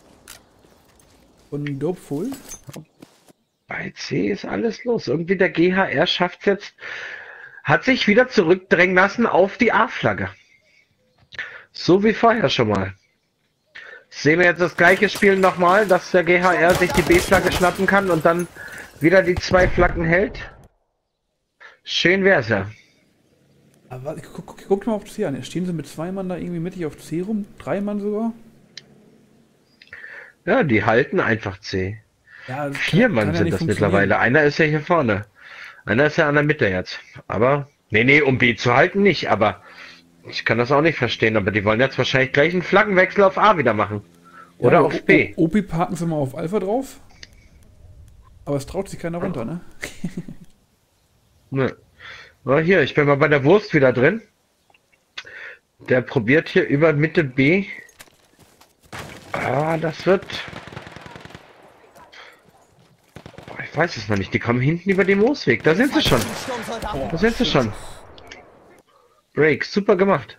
Und Dopeful.
Bei C ist alles los. Irgendwie der GHR schafft es jetzt, hat sich wieder zurückdrängen lassen auf die A-Flagge. So wie vorher schon mal. Sehen wir jetzt das gleiche Spiel nochmal, dass der GHR sich die B-Flagge schnappen kann und dann wieder die zwei Flaggen hält. Schön wär's ja.
Aber guck mal auf C an. Stehen sie mit 2 Mann da irgendwie mittig auf C rum? 3 Mann sogar?
Ja, die halten einfach C.
Ja, das
4
kann
Mann
ja
sind
nicht
das
funktionieren.
mittlerweile. Einer ist ja hier vorne. Einer ist ja an der Mitte jetzt. Aber, nee, um B zu halten nicht, aber ich kann das auch nicht verstehen. Aber die wollen jetzt wahrscheinlich gleich einen Flaggenwechsel auf A wieder machen. Oder
Ja,
auf B.
Opi parken sie mal auf Alpha drauf. Aber es traut sich keiner runter, ne?
Ne. Na hier, ich bin mal bei der Wurst wieder drin. Der probiert hier über Mitte B. Ah, das wird... Ich weiß es noch nicht. Die kommen hinten über den Moosweg. Da sind sie schon. Da sind sie schon. Break, super gemacht.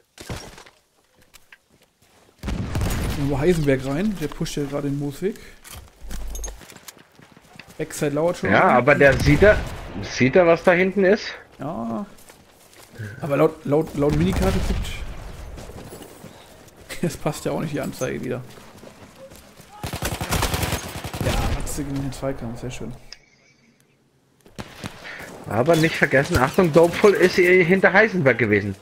Wo Heisenberg rein, der pusht ja gerade den Moosweg. Backside lauert schon.
Ja,
rein.
aber der sieht er, was da hinten ist?
Ja. Aber laut Minikarte guckt. Das passt ja auch nicht die Anzeige wieder. Ja, hat sie gegen den Zweikampf, sehr schön.
Aber nicht vergessen, Achtung, Dopeful ist hinter Heisenberg gewesen.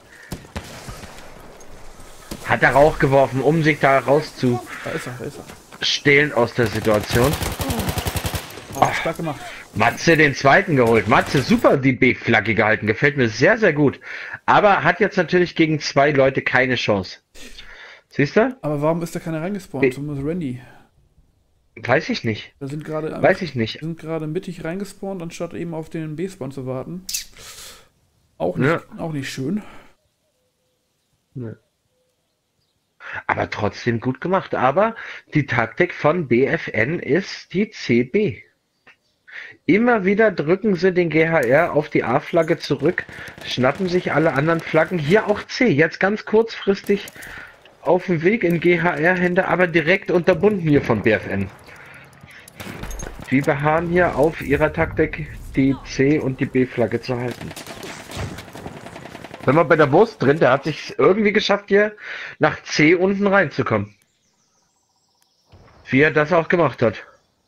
Hat er Rauch geworfen, um sich da rauszustehlen
Da ist er.
aus der Situation.
Stark gemacht.
Matze den zweiten geholt. Matze super die B-Flagge gehalten. Gefällt mir sehr, sehr gut. Aber hat jetzt natürlich gegen 2 Leute keine Chance. Siehst du?
Aber warum ist da keiner reingespawnt? Zumindest Randy.
Weiß ich nicht.
Da sind gerade
Weiß ich nicht.
sind gerade mittig reingespawnt, anstatt eben auf den B-Spawn zu warten. Auch
Ja.
nicht schön.
Ja. Aber trotzdem gut gemacht. Aber die Taktik von BFN ist die CB. Immer wieder drücken sie den GHR auf die A-Flagge zurück, schnappen sich alle anderen Flaggen. Hier auch C. Jetzt ganz kurzfristig auf dem Weg in GHR-Hände, aber direkt unterbunden hier von BFN. Die beharren hier auf ihrer Taktik, die C- und die B-Flagge zu halten. Wenn man bei der Wurst drin, der hat sich irgendwie geschafft, hier nach C unten reinzukommen. Wie er das auch gemacht hat.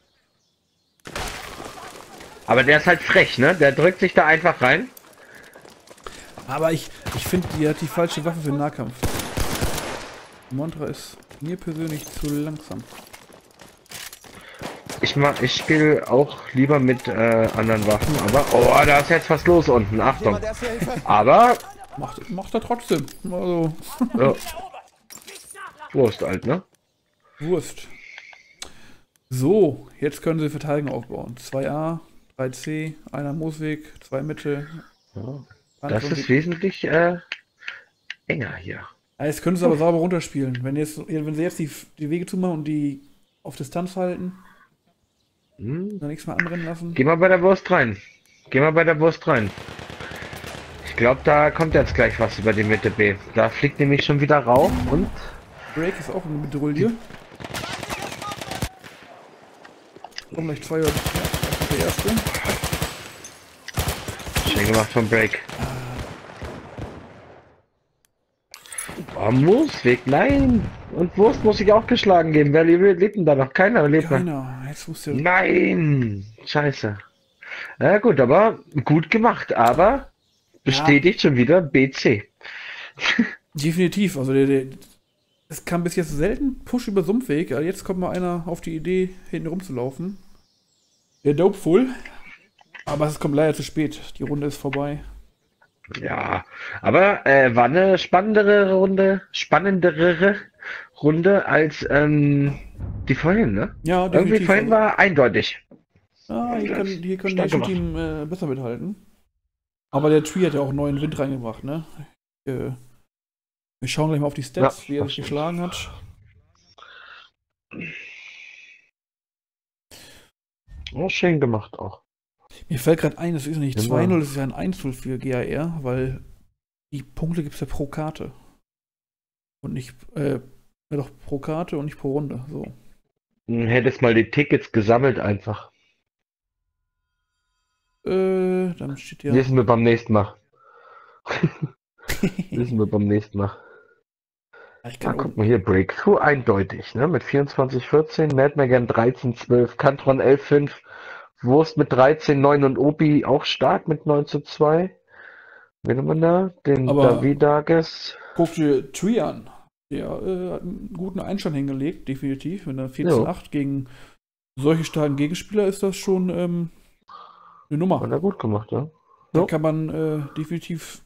Aber der ist halt frech, ne? Der drückt sich da einfach rein.
Aber ich finde, die hat die falsche Waffe für den Nahkampf. Montra ist mir persönlich zu langsam.
Ich spiele auch lieber mit anderen Waffen, aber... Oh, da ist jetzt was los unten, Achtung.
Jemand Erste Hilfe?
Aber...
Macht er trotzdem. Also,
Ja. Wurst alt, ne?
Wurst. So, jetzt können sie Verteidigung aufbauen. 2A, 3C, einer Moosweg, 2 Mitte.
Ja. Das ist wesentlich enger hier.
Ja, jetzt können sie aber sauber runterspielen. Wenn sie jetzt die Wege zumachen und die auf Distanz halten, dann nichts mehr anrennen lassen.
Geh mal bei der Wurst rein. Geh mal bei der Wurst rein. Ich glaube, da kommt jetzt gleich was über die Mitte B. Da fliegt nämlich schon wieder rauf und...
Break ist auch eine Mitrouille. Und gleich 2 oder der erste.
Schön gemacht von Break. Oh, Moosweg, nein! Und Wurst muss ich auch geschlagen geben. Wer lebt denn da noch? Keiner lebt noch.
Keiner. Jetzt muss der.
Nein! Scheiße. Ja gut, aber gut gemacht. Aber bestätigt schon wieder BC.
Definitiv. Also es kam bis jetzt selten Push über Sumpfweg. Aber jetzt kommt mal einer auf die Idee, hinten rumzulaufen. Der Dopeful. Aber es kommt leider zu spät. Die Runde ist vorbei.
Ja, aber war eine spannendere Runde als die vorhin, ne?
Ja,
Irgendwie
definitiv.
vorhin war eindeutig.
Ah, hier kann
Stark
Nation Team besser mithalten. Aber der Tree hat ja auch neuen Wind reingebracht, ne? Wir schauen gleich mal auf die Stats,
Ja,
wie er
das
sich
stimmt.
geschlagen hat.
Oh, schön gemacht auch.
Mir fällt gerade ein, das ist nicht
Immer.
2-0, das ist ja ein 1-0 für GAR, weil die Punkte gibt es ja pro Karte. Und nicht, ja doch, pro Karte und nicht pro Runde. So.
Hättest mal die Tickets gesammelt einfach.
Dann steht ja.
Lesen wir beim nächsten Mal. Lesen wir beim nächsten Mal.
Ich
Da
kann
guck mal hier, Breakthrough eindeutig, ne? Mit 24-14, Mad Megan 13-12, Cantron 11-5, Wurst mit 13-9 und Obi auch stark mit 9-2. Wen haben wir da? Den
Aber-
Davidages.
guck dir Tree an. Der hat einen guten Einstand hingelegt, definitiv. Mit einer 14-8 gegen solche starken Gegenspieler ist das schon eine Nummer.
Hat er gut gemacht, ja.
Da
Ja.
kann man definitiv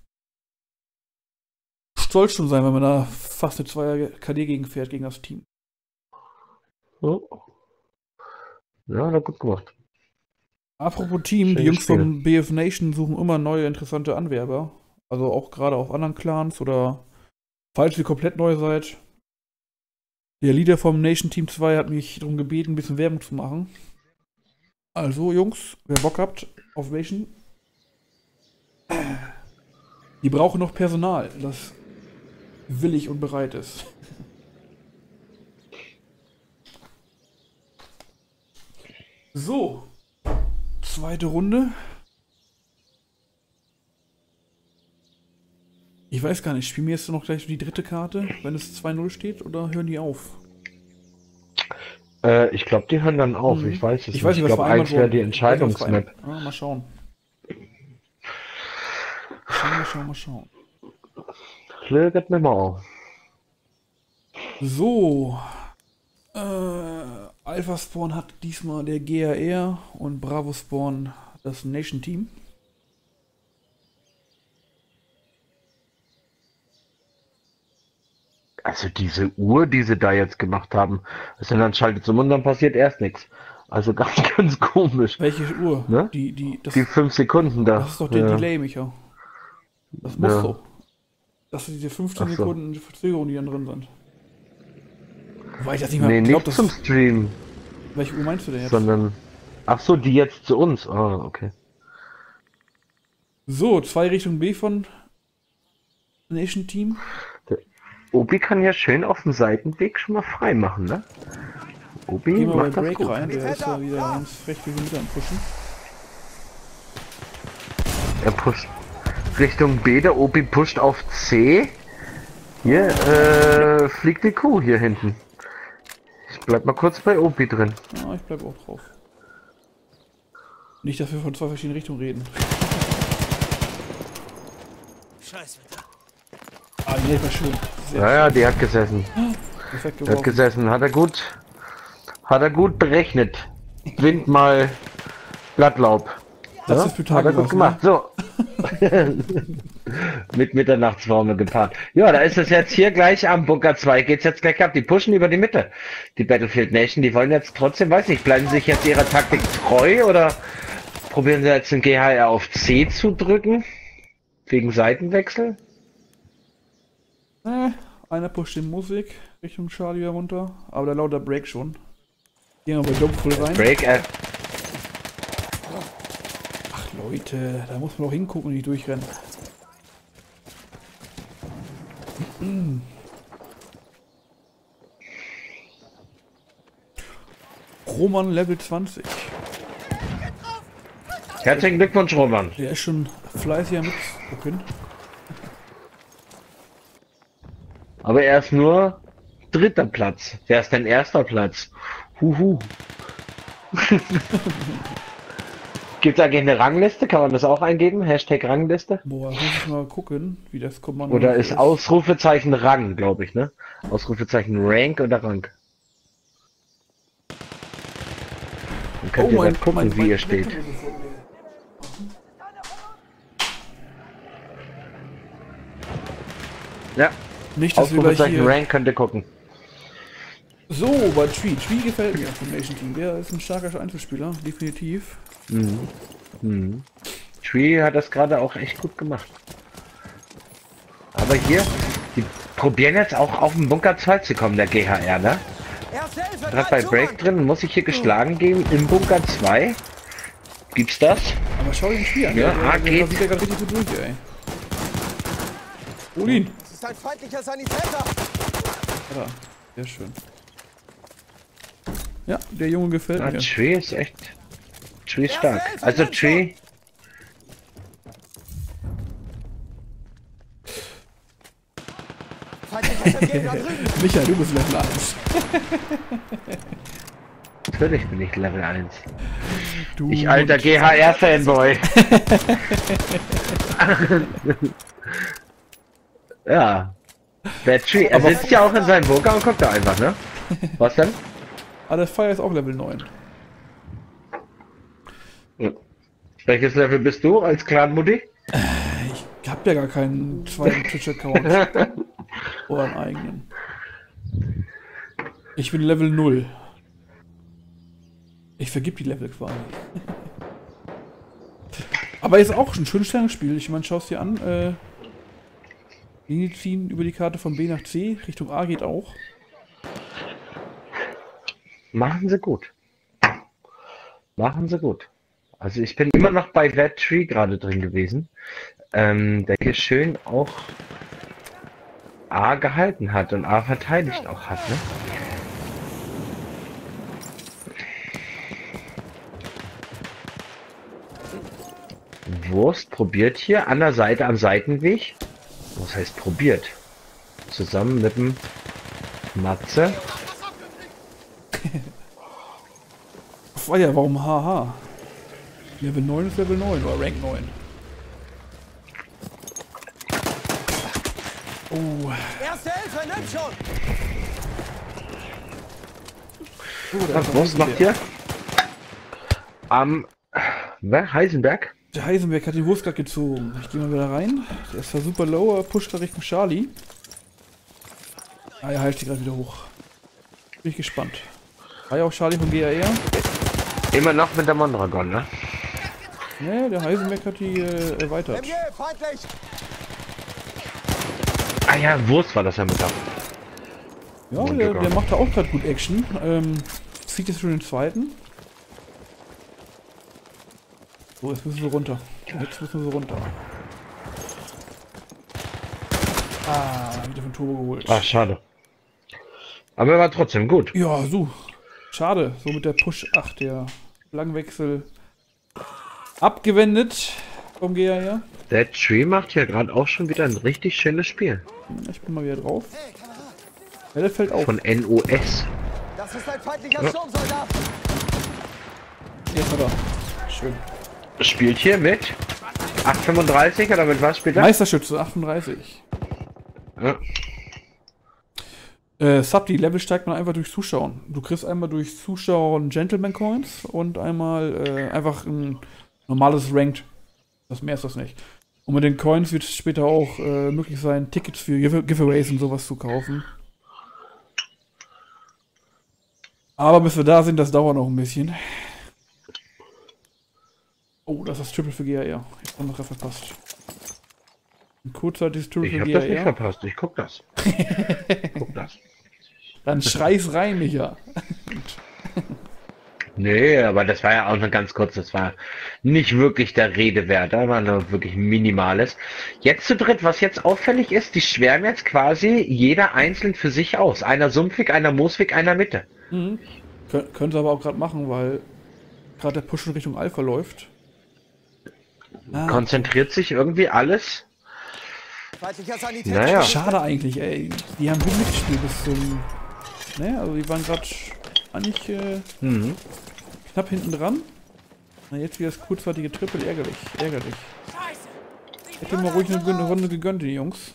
stolz schon sein, wenn man da fast eine 2er KD gegen fährt, gegen das Team.
Ja, ja, hat er gut gemacht.
Apropos Team, die
Schönes
Jungs
Spiel.
vom BF Nation suchen immer neue interessante Anwerber. Also auch gerade auf anderen Clans oder falls ihr komplett neu seid. Der Leader vom Nation Team 2 hat mich darum gebeten, ein bisschen Werbung zu machen. Also Jungs, wer Bock habt auf Nation, die brauchen noch Personal, das willig und bereit ist. So, zweite Runde. Ich weiß gar nicht, spielen wir jetzt noch gleich die dritte Karte, wenn es 2-0 steht, oder hören die auf?
Ich glaube, die hören dann auf. Ich weiß es
Ich
nicht.
weiß nicht,
Ich
was
glaube,
vereinbart
eins wäre
wurde.
die
Ich weiß nicht, was
Entscheidungsmap.
vereinbart- mal schauen. Mal schauen.
Klögert mir mal auf.
So. Alpha Spawn hat diesmal der GAR und Bravo Spawn das Nation Team.
Also diese Uhr, die sie da jetzt gemacht haben, also dann schaltet es um und dann passiert erst nichts. Also ganz, ganz komisch.
Welche Uhr?
Ne?
Das,
Die 5 Sekunden da.
das ist doch der
Ja.
Delay, Micha. Das muss
Ja.
so. Das sind diese 15
Ach so.
Sekunden Verzögerung, die dann drin sind. Weil ich das nicht mal
Nee,
glaub,
nicht zum Stream,
welche Uhr meinst du denn jetzt?
sondern... Ach so, die jetzt zu uns. Ah, okay.
So, 2 Richtung B von Nation Team.
Obi kann ja schön auf dem Seitenweg schon mal frei machen, ne? Obi
Gehen wir bei
macht das
Break
gut.
rein, der ist ja wieder ganz frech wie wieder am Pushen.
Er pusht Richtung B, der Obi pusht auf C. Hier, fliegt die Kuh hier hinten. Ich bleib mal kurz bei Obi drin.
Ja, ich bleib auch drauf. Nicht, dass wir von 2 verschiedenen Richtungen reden.
Scheiß Wetter.
Ah, nee, war schön. Sehr
Ja, ja, die hat gesessen.
perfekt
Die hat
geworfen.
gesessen. Hat er gut berechnet. Wind mal Blattlaub.
Das
Ja,
ist brutal
hat er gut
geworfen,
gemacht. So. Mit Mitternachtsformel gepaart. Ja, da ist es jetzt hier gleich am Bunker 2. Geht's jetzt gleich ab. Die pushen über die Mitte. Die Battlefield Nation, die wollen jetzt trotzdem, weiß nicht, bleiben sie sich jetzt ihrer Taktik treu oder probieren sie jetzt den GHR auf C zu drücken? Wegen Seitenwechsel?
Einer pusht den Musik Richtung Charlie wieder runter, aber da lauter Break schon. Gehen wir bei Dopeful rein.
Break,
Ach Leute, da muss man doch hingucken und nicht durchrennen. Roman Level 20.
herzlichen Glückwunsch, Roman.
Der ist schon fleißig am Mitgucken.
Aber er ist nur 3. Platz. Wer ist denn 1. Platz? Huhu. Gibt es eigentlich eine Rangliste? Kann man das auch eingeben? Hashtag Rangliste?
Boah, muss ich mal gucken, wie das Kommando
Oder ist Ausrufezeichen Rang, glaube ich, ne? Ausrufezeichen Rank oder Rang. Dann könnt ihr dann gucken, wie ihr steht. Ja,
Nicht, dass wir gleich
Ausrufezeichen
hier...
Rank könnt ihr gucken.
So, bei Tree. Tree gefällt mir vom Nation Team. Der ist ein starker Einzelspieler, definitiv.
Tree hat das gerade auch echt gut gemacht. Aber hier, die probieren jetzt auch auf den Bunker 2 zu kommen, der GHR, ne?
Erste Hilfe,
Gerade bei Break drin, muss ich hier geschlagen geben im Bunker 2. Gibt's das?
Aber schau den Spiel an.
Ja,
der
geht.
sieht ja gerade richtig gut durch, ey. Hol ihn.
Das ist ein feindlicher Sanitäter.
Ja, sehr schön. Ja, der Junge gefällt
Ja,
mir.
Tree ist echt. Tree ist stark. Also Tree.
Feindlicher SMG da drüben.
Michael, du bist Level 1.
Natürlich bin ich Level 1.
Du
Ich alter GHR-Fanboy. Ja. Der Tree, er sitzt ja auch in seinem Bunker und guckt da einfach, ne? Was denn?
Ah, der Fire ist auch Level 9.
Ja. Welches Level bist du als Clan-Mutti?
Ich hab ja gar keinen zweiten Twitch-Account. Oder einen eigenen. Ich bin Level 0. Ich vergib die Level quasi. Aber ist auch ein schönes Sternenspiel. Ich meine, schau es dir an. Linie ziehen über die Karte von B nach C. Richtung A geht auch.
Machen sie gut. Machen sie gut. Also ich bin immer noch bei That Tree gerade drin gewesen. Der hier schön auch A gehalten hat und A verteidigt auch hat, ne? Wurst probiert hier an der Seite am Seitenweg. Was heißt probiert? Zusammen mit dem Matze.
Feuer, warum haha? Level 9 ist Level 9 oder Rank 9. Oh,
Erste Hilfe, nimm schon.
Was Wurst macht hier? Wer? Heisenberg?
der Heisenberg hat die Wurst gerade gezogen. Ich gehe mal wieder rein. Der ist zwar super low, aber pusht da Richtung Charlie. Ah, er heilt sich gerade wieder hoch. Bin ich gespannt. War ja auch Charlie von GAR.
Immer noch mit der Mondragon, ne?
Ne, der Heisenberg hat die erweitert.
MG, feindlich!
Ah ja, Wurst war das ja mit da.
Ja, der macht da auch gerade gut Action. Zieht jetzt schon den zweiten. So, jetzt müssen wir runter. Jetzt müssen wir runter. Ah, wieder von Turbo geholt.
Ach, schade. Aber er war trotzdem gut.
Ja, so. Schade. So mit der Push 8, der Langwechsel abgewendet vom GAR.
Der Tree macht hier gerade auch schon wieder ein richtig schönes Spiel.
Ich bin mal wieder drauf. Ja, der fällt auf.
Von NOS.
Das ist ein feindlicher Sturmsoldat!
Jetzt hat er. Schön.
Spielt hier mit 835 oder mit was spielt er?
Meisterschütze, 38.
Ja.
Sub, die Level steigt man einfach durch Zuschauen. Du kriegst einmal durch Zuschauen Gentleman Coins und einmal einfach ein normales Ranked. Das mehr ist das nicht. Und mit den Coins wird es später auch möglich sein, Tickets für Giveaways und sowas zu kaufen. Aber bis wir da sind, das dauert noch ein bisschen. Oh, das ist das Triple für GAR. Ich hab noch verpasst. Ein kurzzeitiges Triple
Ich
für
hab
GAR.
das nicht verpasst, ich guck das. Guck das.
Dann schrei's rein, Micha.
Nee, aber das war ja auch nur ganz kurz, das war nicht wirklich der Rede wert, da war nur wirklich Minimales. Jetzt zu dritt, was jetzt auffällig ist, die schwärmen jetzt quasi jeder einzeln für sich aus. Einer sumpfig, einer mooswig, einer Mitte.
Mhm. Können sie aber auch gerade machen, weil gerade der Push in Richtung Alpha läuft. Ah,
Konzentriert sich irgendwie alles.
Feindlicher Sanitär!
Naja.
schade eigentlich, ey. Die haben gut mitgespielt bis zum... Ne, also die waren gerade eigentlich knapp hinten dran. Na, jetzt wieder das kurzzeitige Triple, ärgerlich. Hätte mir ruhig eine Runde gegönnt, die Jungs.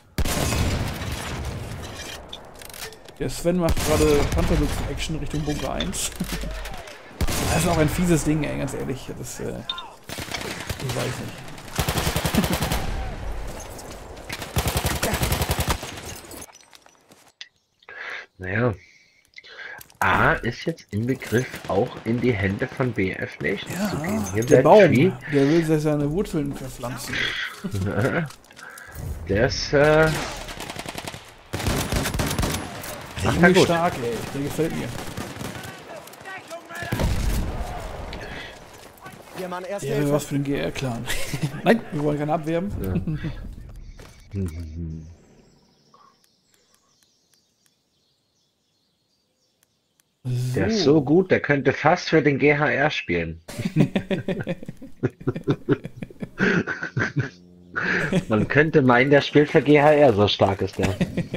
Der Sven macht gerade Panzerluxen-Action Richtung Bunker 1. Das ist auch ein fieses Ding, ey, ganz ehrlich. Das, ich weiß nicht.
Naja. A ist jetzt im Begriff, auch in die Hände von BF Nations zu gehen. Hier
Der
der
Baum,
Tree,
der will sich seine Wurzeln verpflanzen.
der ist, macht er
Ziemlich
gut.
stark, ey. Der gefällt mir.
Hier, Mann, erste
Der will
Hilfe!
was für den GR-Clan. Nein, wir wollen keinen abwerben.
Der ist so gut, der könnte fast für den GHR spielen. Man könnte meinen, der spielt für GHR, so stark ist der.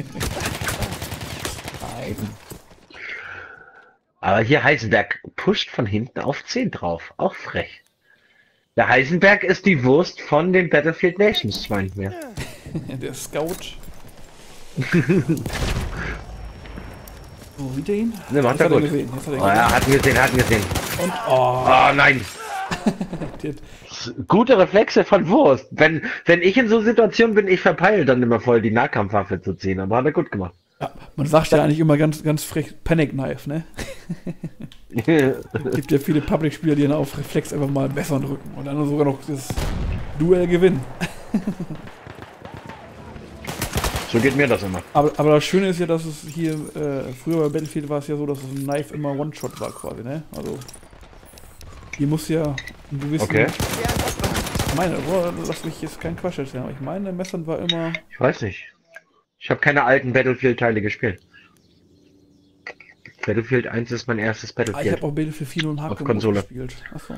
Aber hier Heisenberg pusht von hinten auf 10 drauf. Auch frech. Der Heisenberg ist die Wurst von den Battlefield Nations, meint mir.
Der Scout. So, sieht er ihn?
Ne, macht
Jetzt
er
hat er
gut.
gesehen. Jetzt hat er ihn
Oh ja, hat ihn gesehen.
Und, oh,
Oh nein.
der,
Gute Reflexe von Wurst. Wenn ich in so Situationen bin, ich verpeile dann immer voll die Nahkampfwaffe zu ziehen. Aber hat er gut gemacht.
ja, man sagt ja eigentlich immer ganz frech Panic Knife, ne? Gibt ja viele Public-Spieler, die dann auf Reflex einfach mal besser drücken und dann sogar noch das Duell gewinnen.
So geht mir das immer.
Aber das Schöne ist ja, dass es hier, früher bei Battlefield war es ja so, dass ein Knife immer One-Shot war quasi, ne? Also, hier muss ja ein gewissen...
Okay.
Ich meine, lass mich jetzt keinen Quatsch erzählen, aber ich meine, Messern war immer...
Ich weiß nicht. Ich habe keine alten Battlefield-Teile gespielt. Battlefield 1 ist mein erstes
ich
Battlefield.
habe auch Battlefield 4 nur im Hardcore
Konsole
gespielt. Achso.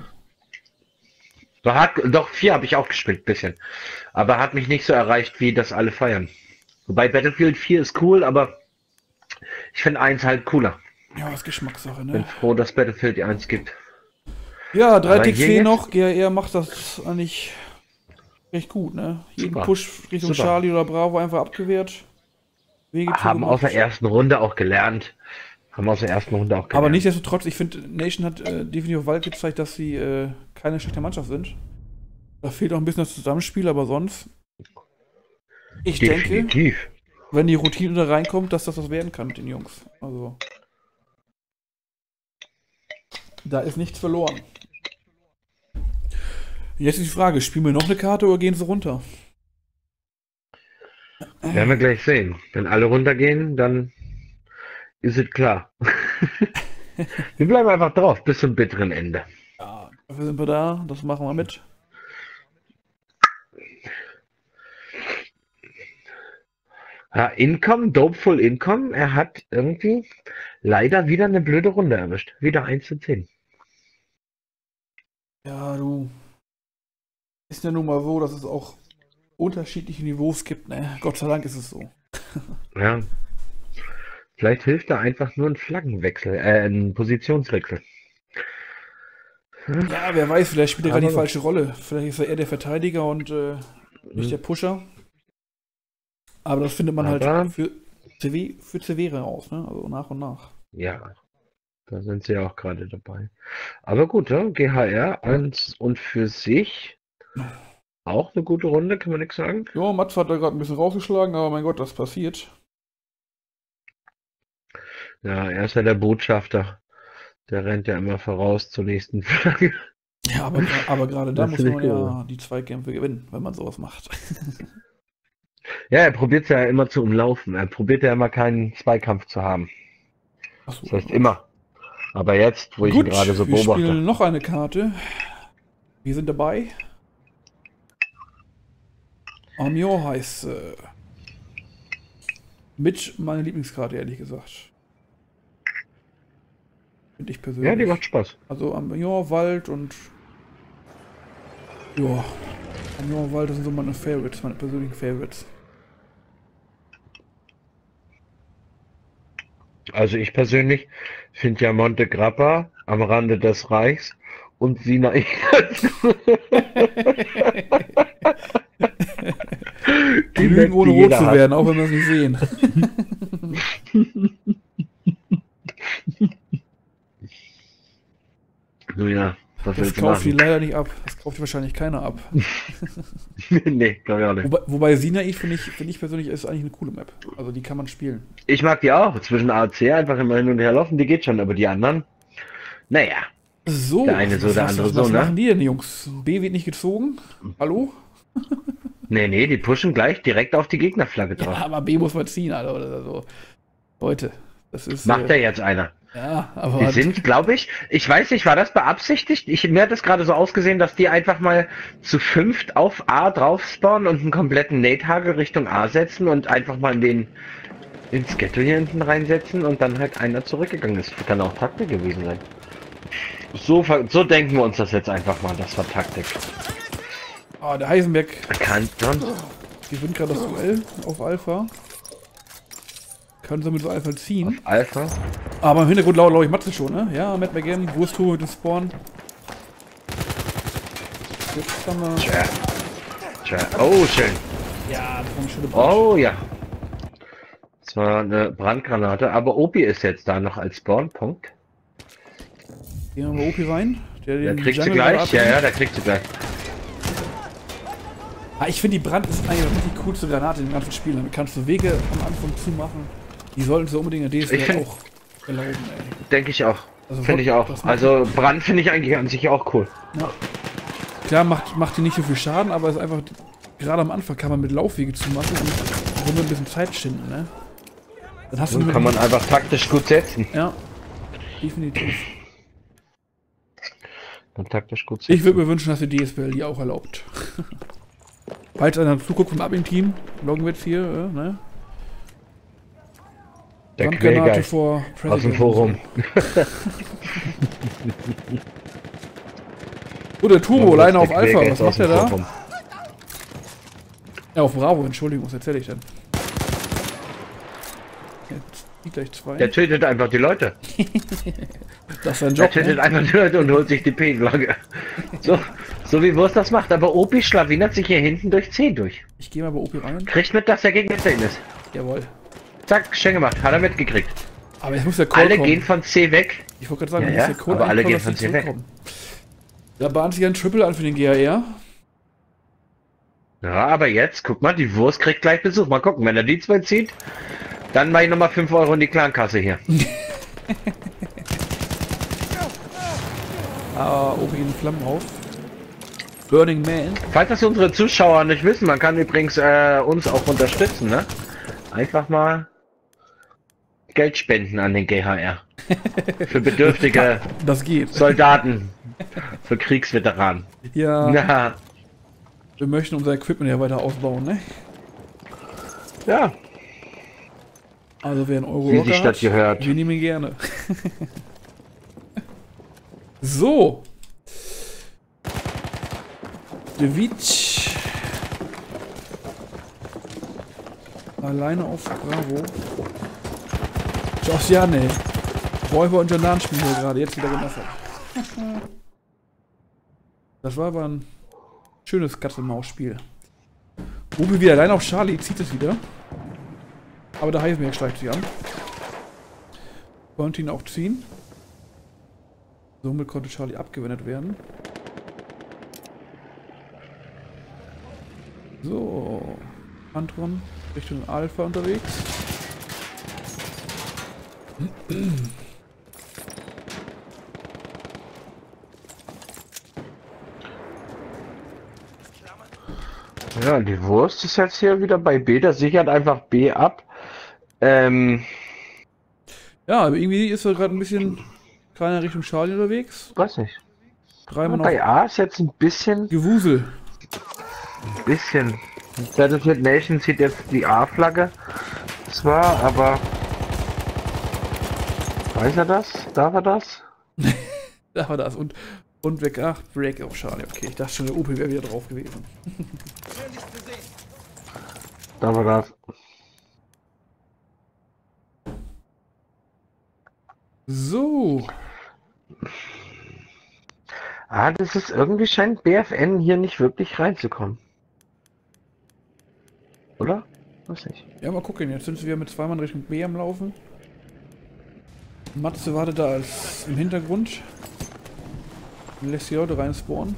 Doch, 4 habe ich auch gespielt, bisschen. Aber hat mich nicht so erreicht, wie das alle feiern. Wobei Battlefield 4 ist cool, aber ich finde 1 halt cooler.
Ja, ist Geschmackssache,
Bin
ne?
froh, dass Battlefield die 1 gibt.
Ja, 3
Aber
Ticks
hier
fehlen
jetzt-
noch. GR macht das eigentlich recht gut, ne? Jeden
Super.
Push Richtung
Super.
Charlie oder Bravo einfach abgewehrt. Wege
Haben
zugemacht.
aus der ersten Runde auch gelernt.
Aber nichtsdestotrotz, ich finde, Nation hat definitiv auf Wald gezeigt, dass sie keine schlechte Mannschaft sind. Da fehlt auch ein bisschen das Zusammenspiel, aber sonst. Ich denke,
Definitiv.
wenn die Routine da reinkommt, dass das was werden kann mit den Jungs. Also, da ist nichts verloren. Jetzt ist die Frage, spielen wir noch eine Karte oder gehen sie runter?
Werden wir gleich sehen. Wenn alle runtergehen, dann ist es klar. Wir bleiben einfach drauf bis zum bitteren Ende.
Ja, dafür sind wir da, das machen wir mit.
Ja, Income, Dopeful Income, er hat irgendwie leider wieder eine blöde Runde erwischt. Wieder 1 zu 10.
Ja, du. Ist ja nun mal so, dass es auch unterschiedliche Niveaus gibt, ne? Gott sei Dank ist es so.
Ja. Vielleicht hilft da einfach nur ein Flaggenwechsel, ein Positionswechsel.
Ja, wer weiß, vielleicht spielt er gerade die
Aber-
falsche Rolle. Vielleicht ist er eher der Verteidiger und nicht der Pusher. Aber das findet man
Aber-
halt für CW raus, ne? Also nach und nach.
Ja, da sind sie auch gerade dabei. Aber gut, ja, GHR und für sich auch eine gute Runde, kann man nichts sagen.
Ja, Mats hat da gerade ein bisschen rausgeschlagen, aber mein Gott, das passiert.
Ja, er ist ja der Botschafter. Der rennt ja immer voraus zur nächsten Flagge.
Ja, aber gerade da
Das
muss
finde
man
ich
ja die Zweikämpfe gewinnen, wenn man sowas macht.
Ja, er probiert es ja immer zu umlaufen. Er probiert ja immer keinen Zweikampf zu haben.
Achso.
Das heißt immer. Aber jetzt, wo ich ihn
Gut,
gerade so
wir
beobachte.
spielen noch eine Karte. Wir sind dabei. Amior heißt mit meine Lieblingskarte, ehrlich gesagt. Finde ich persönlich.
Ja, die macht Spaß.
Also Amior, Wald und ja, Amior, Wald, das sind so meine Favorites, meine persönlichen Favorites.
Also ich persönlich finde ja Monte Grappa am Rande des Reichs und Sinai.
Die lügen ohne
die
rot
jeder
zu
hat.
werden, auch wenn wir es nicht sehen.
Nun ja, was
Das
willst du
kauft die
machen?
leider nicht ab. Das kauft wahrscheinlich keiner ab.
Nee, glaube ich auch nicht.
Wobei Sinai finde ich persönlich ist eigentlich eine coole Map. Also die kann man spielen.
Ich mag die auch. Zwischen A und C einfach immer hin und her laufen, die geht schon, aber die anderen, naja.
So,
Der eine so, der andere so,
was
ne?
machen die denn, Jungs? B wird nicht gezogen? Hallo?
Nee, die pushen gleich direkt auf die Gegnerflagge
Ja,
drauf.
aber B muss man ziehen, Alter, oder so. Leute, das ist...
Macht ja jetzt einer.
Ja, aber...
Die sind, glaube ich weiß nicht, war das beabsichtigt? Mir hat es gerade so ausgesehen, dass die einfach mal zu fünft auf A drauf spawnen und einen kompletten Nate-Hagel Richtung A setzen und einfach mal ins Ghetto hier hinten reinsetzen und dann halt einer zurückgegangen ist. Kann auch Taktik gewesen sein. So denken wir uns das jetzt einfach mal, das war Taktik.
Oh, der Heisenberg
Kann schon.
gewinnt gerade das Duell auf Alpha. Kann somit so Alpha ziehen.
Alpha.
Aber im Hintergrund glaube ich Matze schon, ne? Ja, Matt McGann, Wursttour mit dem Spawn. Jetzt haben wir...
Tja. Oh, schön.
Ja, das war eine schöne Brand.
Oh ja. Das war eine Brandgranate, aber Opi ist jetzt da noch als Spawnpunkt.
Gehen wir mal OP rein.
Der
den
kriegt sie
Jungle
gleich.
gerade abnimmt.
Ja, der kriegt sie gleich.
Ich finde, die Brand ist eigentlich die coolste Granate im ganzen Spiel. Damit kannst du Wege am Anfang zumachen. Die sollten so unbedingt in der
Ich
DSL
find-
auch erlauben, ey.
Denke ich auch.
Also
Finde ich
das
auch.
macht-
Also Brand finde ich eigentlich an sich auch cool.
Ja. Klar, macht die nicht so viel Schaden, aber es ist einfach, gerade am Anfang kann man mit Laufwege zumachen und somit ein bisschen Zeit schinden, ne? Dann hast du
Dann kann man einfach taktisch gut setzen.
Ja, definitiv. Ich würde mir wünschen, dass die DSL die auch erlaubt. Falls einer zuguckt vom Abing-Team, Loggenwitz hier, ne?
Der
Brandgranate
Quellgeist
vor
aus dem
President.
Forum.
Oh, der Turbo,
Das
alleine
ist
auf
der
Alpha, was
Quellgeist aus
macht er
dem
da?
Forum.
Ja, auf Bravo, Entschuldigung, was erzähle ich denn? Jetzt die gleich zwei.
Der tötet einfach die Leute.
Das ist sein
Der
Job,
tötet
ne?
einfach die Leute und holt sich die P-Flagge. So wie Wurst das macht. Aber Opi schlawinert sich hier hinten durch C durch.
Ich gehe mal bei OP rein.
Kriegt mit, dass der Gegner 10 ist.
Jawohl.
Zack, schön gemacht. Hat er mitgekriegt.
Aber jetzt muss der Call
Alle
kommen.
gehen von C weg.
Ich wollte gerade sagen,
Ja,
muss der Call
aber alle
eigentlich
gehen
kommen, dass
von
die
C weg.
zurückkommen. Da bahnt sich ein Triple an für den GAR.
Ja, aber jetzt, guck mal, die Wurst kriegt gleich Besuch. Mal gucken, wenn er die zwei zieht, dann mache ich nochmal 5 Euro in die Clankasse hier.
Oben gehen Flammen auf. Burning Man.
Falls das unsere Zuschauer nicht wissen, man kann übrigens uns auch unterstützen, ne? Einfach mal Geld spenden an den GHR. Für bedürftige
Das geht.
Soldaten. Für Kriegsveteranen.
Ja,
Ja.
wir möchten unser Equipment ja weiter ausbauen, ne?
Ja,
Also wer einen Euro
wie
locker
sich das
hat,
gehört.
wir nehmen ihn gerne. So. Der Witch. Alleine auf Bravo. Josiane. Räuber und Journal-Spiel hier gerade, jetzt wieder genassert. Das war aber ein schönes Katze-Maus-Spiel. Ubi wieder allein auf Charlie, zieht es wieder. Aber der Heisenberg steigt sie an. Konnte ihn auch ziehen. Somit konnte Charlie abgewendet werden. So. Antron Richtung Alpha unterwegs.
Ja, die Wurst ist jetzt hier wieder bei B, das sichert einfach B ab.
Ja, aber irgendwie ist er gerade ein bisschen kleiner Richtung Charlie unterwegs.
Weiß nicht.
Dreimal
Bei
noch
A ist jetzt ein bisschen.
Gewusel.
Battlefield Nation zieht jetzt die A-Flagge. Zwar, aber. Weiß er das? Darf er das?
Da war das. Und weg. Ach, Break auf Charlie. Okay, ich dachte schon, der OP wäre wieder drauf gewesen.
Darf er das?
So.
Ah, das ist irgendwie scheint BFN hier nicht wirklich reinzukommen. Oder? Weiß nicht.
Ja, mal gucken. Jetzt sind wir mit 2 Mann Richtung B am Laufen. Matze wartet da als im Hintergrund. Lässt die Leute rein spawnen.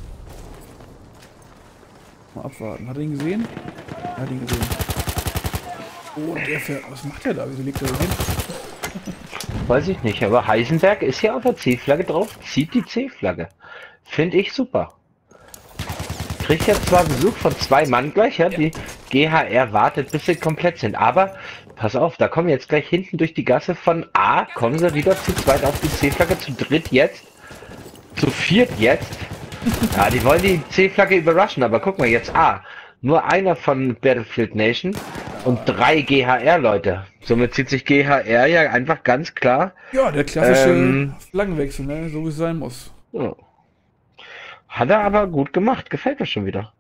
Mal abwarten. Hat er ihn gesehen? Er hat ihn gesehen. Oh, und der fährt. Was macht er da? Wieso liegt er da hin?
Weiß ich nicht, aber Heisenberg ist ja auf der C-Flagge drauf, zieht die C-Flagge. Finde ich super. Kriegt jetzt zwar Besuch von 2 Mann gleich, ja, die GHR wartet, bis sie komplett sind, aber pass auf, da kommen jetzt gleich hinten durch die Gasse von A, kommen sie wieder zu zweit auf die C-Flagge, zu dritt jetzt, zu viert jetzt. Ja, die wollen die C-Flagge überraschen, aber guck mal, jetzt A. Nur einer von Battlefield Nation und 3 GHR-Leute. Somit zieht sich GHR ja einfach ganz klar.
Ja, der klassische Flaggenwechsel, ne? So wie es sein muss.
Ja. Hat er aber gut gemacht, gefällt mir schon wieder.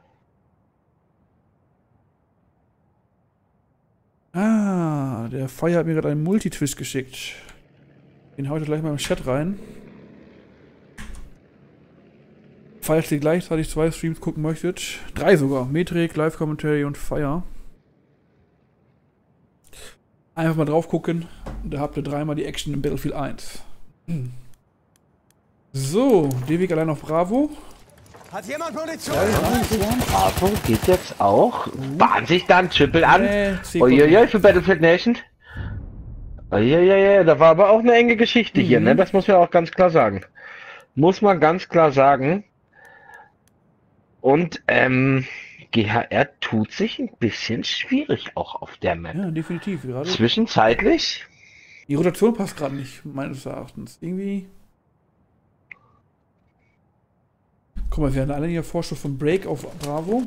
Ah, der Fire hat mir gerade einen Multitwist geschickt. Den hau ich gleich mal im Chat rein. Falls ihr gleichzeitig 2 Streams gucken möchtet. 3 sogar. Metrik, Live Commentary und Fire. Einfach mal drauf gucken. Da habt ihr 3-mal die Action im Battlefield 1. So, der Weg allein auf Bravo.
Hat jemand Munition?
Bravo geht jetzt auch. Bahnt sich dann Triple an.
Nee,
Uiuiui, für Battlefield Nation. Uiuiui, da war aber auch eine enge Geschichte hier, ne? Das muss man auch ganz klar sagen. Muss man ganz klar sagen. Und, GHR tut sich ein bisschen schwierig auch auf der Map.
Ja, definitiv. Gerade
Zwischenzeitlich.
die Rotation passt gerade nicht, meines Erachtens. Irgendwie. Guck mal, wir haben alle hier Vorschuss von Break auf Bravo.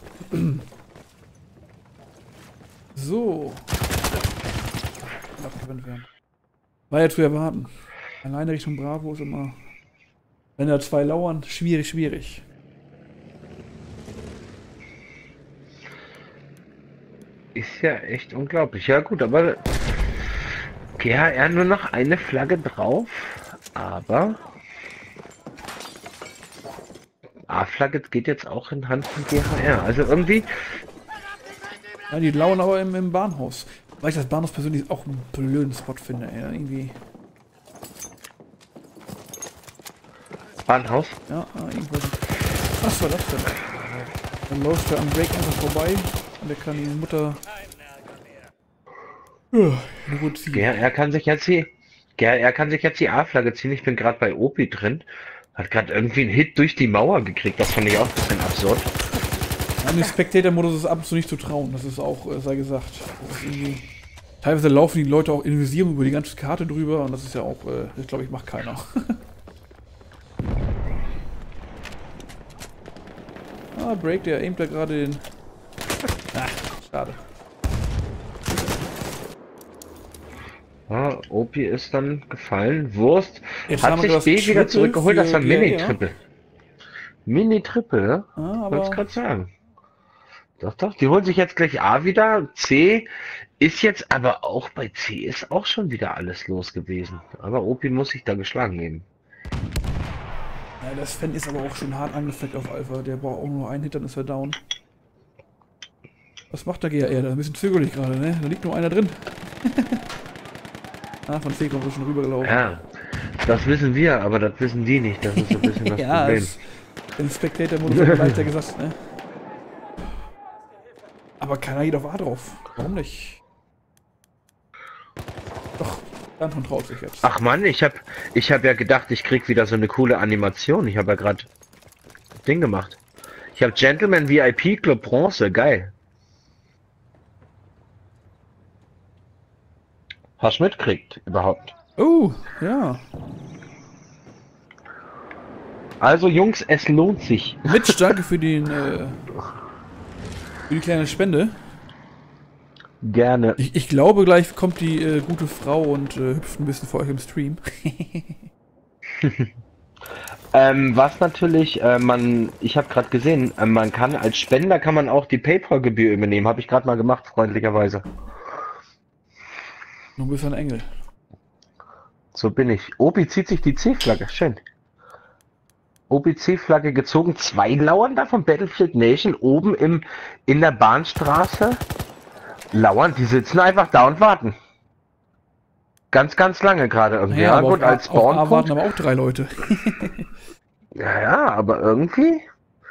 So. Abgewendet werden. War ja zu erwarten. Alleine Richtung Bravo ist immer. Wenn da 2 lauern, schwierig.
Ist ja echt unglaublich. Ja gut, aber GHR nur noch eine Flagge drauf, aber A-Flagge geht jetzt auch in Hand von GHR. Also irgendwie.
Ja, die lauern aber im Bahnhaus. Weil ich das Bahnhaus persönlich auch einen blöden Spot finde, ja, irgendwie.
Bahnhaus?
Ja, irgendwas. Was war das denn? Dann läuft er am Break einfach vorbei und der kann die Mutter nur gut ziehen.
Er kann sich jetzt die A-Flagge ziehen. Ich bin gerade bei Opi drin. Hat gerade irgendwie einen Hit durch die Mauer gekriegt. Das fand ich auch ein bisschen absurd.
An den Spectator-Modus ist ab und zu nicht zu trauen. Das ist auch, sei gesagt. Das ist irgendwie, teilweise laufen die Leute auch in Visierung über die ganze Karte drüber und das ist ja auch, ich glaube, ich macht keiner. Break, der aimt da gerade den... schade.
Opi ist dann gefallen. Wurst
Jetzt
hat
haben wir
sich
das
B wieder
Triple
zurückgeholt. Das war
für
Mini-Triple. Mini-Triple, ne?
aber
Wollt's gerade sagen. Doch, die holen sich jetzt gleich A wieder. C ist jetzt aber auch bei C ist auch schon wieder alles los gewesen. Aber Opi muss sich da geschlagen geben.
ja, das Fan ist aber auch schon hart angefleckt auf Alpha. Der braucht auch nur einen Hit, dann ist er down. Was macht der GR? Der ist ein bisschen zögerlich gerade, ne? Da liegt nur einer drin. Von C kommt er schon rübergelaufen.
Ja, das wissen wir, aber das wissen die nicht. Das ist so ein bisschen das
ja,
Problem.
im Spectator-Modus hat leichter gesagt, ne? Aber keiner geht auf A drauf. Warum nicht? Doch, Anton traut sich jetzt.
Ach Mann, ich hab ja gedacht, ich krieg wieder so eine coole Animation. Ich habe ja gerade Ding gemacht. Ich habe Gentleman VIP Club Bronze, geil. Hast du mitkriegt überhaupt?
Oh, ja.
Also Jungs, es lohnt sich.
Mitch, danke für den, für die kleine Spende.
Gerne.
Ich glaube, gleich kommt die gute Frau und hüpft ein bisschen vor euch im Stream.
Was natürlich, ich habe gerade gesehen, man kann als Spender kann man auch die PayPal-Gebühr übernehmen. Habe ich gerade mal gemacht, freundlicherweise.
Du bist ein Engel.
So bin ich. Obi zieht sich die C-Flagge, schön. Obi C-Flagge gezogen, 2 lauern da von Battlefield Nation oben in der Bahnstraße. Lauern, die sitzen einfach da und warten. Ganz, ganz lange gerade irgendwie. Ja, gut, als Spawn
warten aber auch 3 Leute.
Ja, aber irgendwie.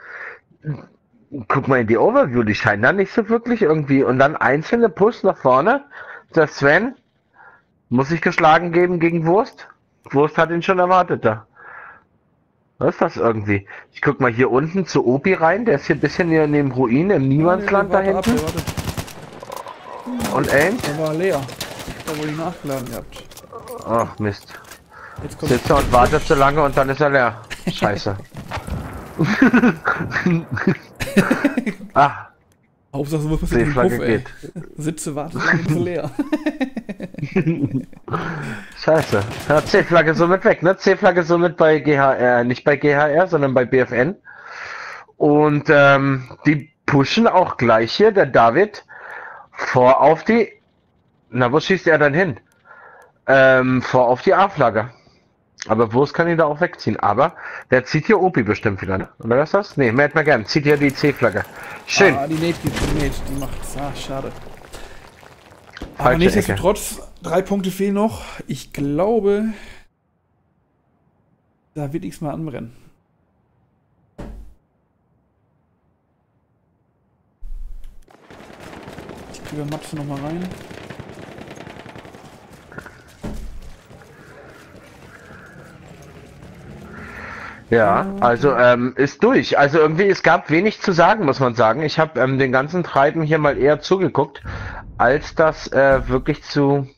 Guck mal in die Overview, die scheinen da nicht so wirklich irgendwie. Und dann einzelne Push nach vorne. Der Sven muss sich geschlagen geben gegen Wurst. Wurst hat ihn schon erwartet da. Was ist das irgendwie? Ich guck mal hier unten zu Opi rein. Der ist hier ein bisschen neben dem Ruin im Niemandsland da hinten. Und aimt.
Der war leer. Da wurde ich nachgeladen gehabt.
Ach Mist.
Jetzt kommt
Sitzt er und wartet so lange und dann ist er leer. Scheiße. Ah,
Hauptsache, so was passiert im
C-Flagge
Puff, ey.
geht.
Sitze, warte, lange ist leer.
Scheiße. Ja, C-Flagge somit weg, ne? C-Flagge somit bei GHR, nicht bei GHR, sondern bei BFN. Und die pushen auch gleich hier, der David, vor auf die... Na, wo schießt er dann hin? Vor auf die A-Flagge. Aber Wurst kann ihn da auch wegziehen. Aber der zieht hier Opi bestimmt wieder, ne? Oder was ist das? Ne, merkt mal gern. Zieht hier die C-Flagge. Schön.
Ah, die Nate gibt die Nate. Die macht's. Ah, schade. Aber
Falsche
nichtsdestotrotz, 3 Punkte fehlen noch. Ich glaube, da will ich's mal anbrennen. Ich kriege Matze noch mal rein.
Ja, also ist durch. Also irgendwie, es gab wenig zu sagen, muss man sagen. Ich habe den ganzen Treiben hier mal eher zugeguckt, als das wirklich zu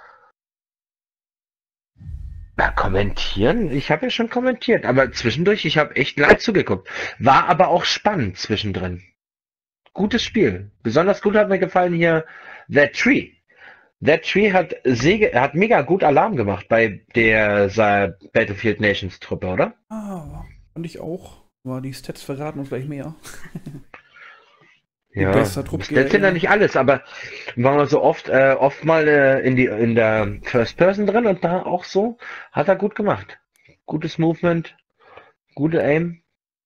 kommentieren. Ich habe ja schon kommentiert, aber zwischendurch, ich habe echt live zugeguckt. War aber auch spannend zwischendrin. Gutes Spiel. Besonders gut hat mir gefallen hier That Tree. That Tree hat mega gut Alarm gemacht bei der Battlefield Nations Truppe, oder?
Ah, fand ich auch. Aber die Stats verraten uns gleich mehr.
Ja,
bester
das
Trupp
sind ja nicht alles, aber waren wir so oft mal in der First Person drin und da auch so, hat er gut gemacht. Gutes Movement, gute Aim.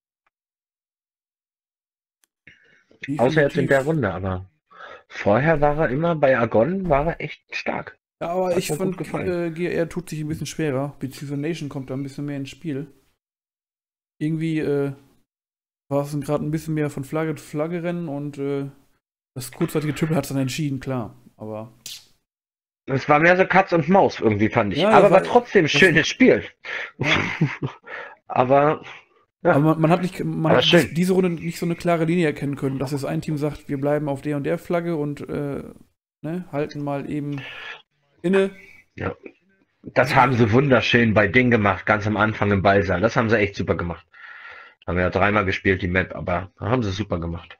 Außer jetzt in der Runde, aber vorher war er immer bei Argonne, war er echt stark.
Ja, aber
Hat
ich
mir gut
fand,
gefallen.
GR tut sich ein bisschen schwerer, beziehungsweise Nation kommt da ein bisschen mehr ins Spiel. Irgendwie, war es gerade ein bisschen mehr von Flagge zu Flagge rennen und das kurzzeitige Triple hat es dann entschieden, klar. Aber
Es war mehr so Katz und Maus irgendwie, fand ich.
Ja,
Aber
das
war
war-
trotzdem ein schönes Spiel.
ja.
Aber ja,
Aber man hat nicht, man
Aber
hat
schön.
diese Runde nicht so eine klare Linie erkennen können, dass jetzt ein Team sagt, wir bleiben auf der und der Flagge und ne, halten mal eben inne.
ja. Das haben sie wunderschön bei Ding gemacht, ganz am Anfang im Ballsaal. Das haben sie echt super gemacht. Haben wir ja dreimal gespielt, die Map, aber da haben sie super gemacht.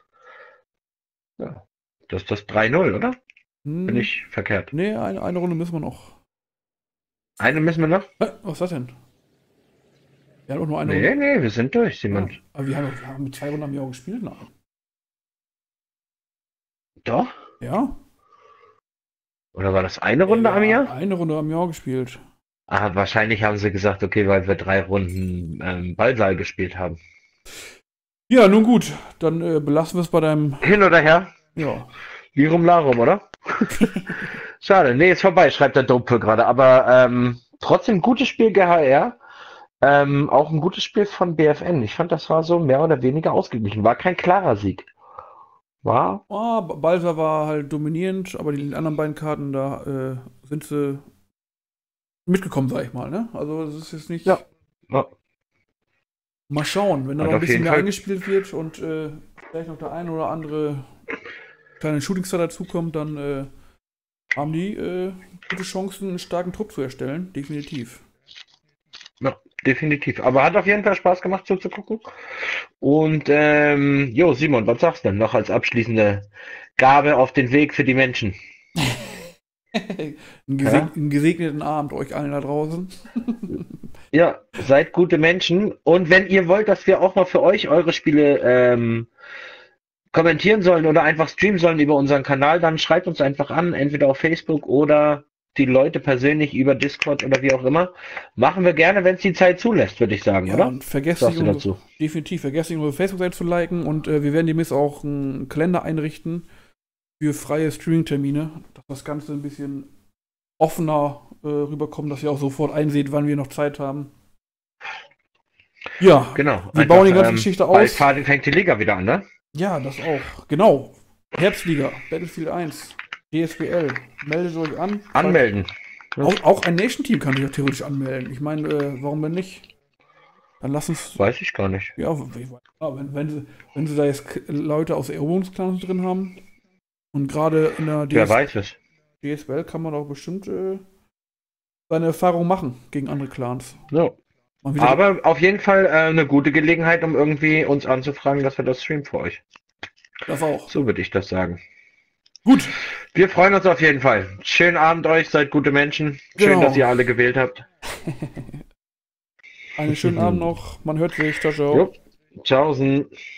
Ja. Das ist das 3-0, oder? Bin ich verkehrt.
Nee, eine Runde müssen wir noch.
Eine müssen wir noch?
Was ist das denn? Wir haben doch nur eine
Nee,
Runde.
nee, wir sind durch, Simon.
Ja, aber wir haben mit 2 Runden am Jahr gespielt, nein.
Doch?
Ja?
Oder war das eine Runde am Jahr?
Eine Runde am Jahr gespielt.
Ah, wahrscheinlich haben sie gesagt, okay, weil wir 3 Runden Ballsaal gespielt haben.
Ja, nun gut, dann belassen wir es bei deinem.
Hin oder her?
Ja.
Lirum Larum, oder? Schade, nee, ist vorbei, schreibt der Dope gerade. Aber trotzdem gutes Spiel GHR. Auch ein gutes Spiel von BFN. Ich fand, das war so mehr oder weniger ausgeglichen. War kein klarer Sieg. War?
Balsa war halt dominierend, aber die anderen beiden Karten, da sind sie mitgekommen, sag ich mal, ne? Also das ist jetzt nicht.
Ja. Ja.
Mal schauen, wenn da
Hat
noch ein
auf
bisschen
jeden
mehr
Fall-
eingespielt wird und vielleicht noch der eine oder andere kleine Shootingstar dazukommt, dann haben die gute Chancen, einen starken Trupp zu erstellen. Definitiv.
Ja, definitiv. Aber hat auf jeden Fall Spaß gemacht zuzugucken. Und jo, Simon, was sagst du denn noch als abschließende Gabe auf den Weg für die Menschen?
Einen gesegneten Abend euch allen da draußen.
Ja, seid gute Menschen. Und wenn ihr wollt, dass wir auch mal für euch eure Spiele kommentieren sollen oder einfach streamen sollen über unseren Kanal, dann schreibt uns einfach an, entweder auf Facebook oder die Leute persönlich über Discord oder wie auch immer. Machen wir gerne, wenn es die Zeit zulässt, würde ich sagen,
Ja,
oder?
und vergesst
Sagst
nicht,
du dazu?
definitiv, vergesst nicht, unsere Facebook-Seite zu liken und wir werden demnächst auch einen Kalender einrichten für freie Streaming-Termine, dass das Ganze ein bisschen offener rüberkommt, dass ihr auch sofort einseht, wann wir noch Zeit haben. Ja,
Genau.
wir bauen die ganze Geschichte aus.
Bald fängt die Liga wieder an, ne?
Ja, das auch. Genau. Herbstliga, Battlefield 1, DSBL. Meldet euch an.
Anmelden.
Auch ein Nation-Team kann sich ja theoretisch anmelden. Ich meine, warum denn nicht? Dann lass uns.
Weiß ich gar nicht.
Ja, wenn sie da jetzt Leute aus Eroberungsklans drin haben und gerade in der
Wer weiß es.
DSBL kann man doch bestimmt seine Erfahrung machen gegen andere Clans.
So.
Mal wieder-
Aber auf jeden Fall eine gute Gelegenheit, um irgendwie uns anzufragen, dass wir das streamen für euch.
Das auch.
So würde ich das sagen.
Gut.
Wir freuen uns auf jeden Fall. Schönen Abend euch, seid gute Menschen. Schön,
Genau.
dass ihr alle gewählt habt.
Einen schönen Abend noch. Man hört sich. Ciao, ciao.
Jo. Tschaußen.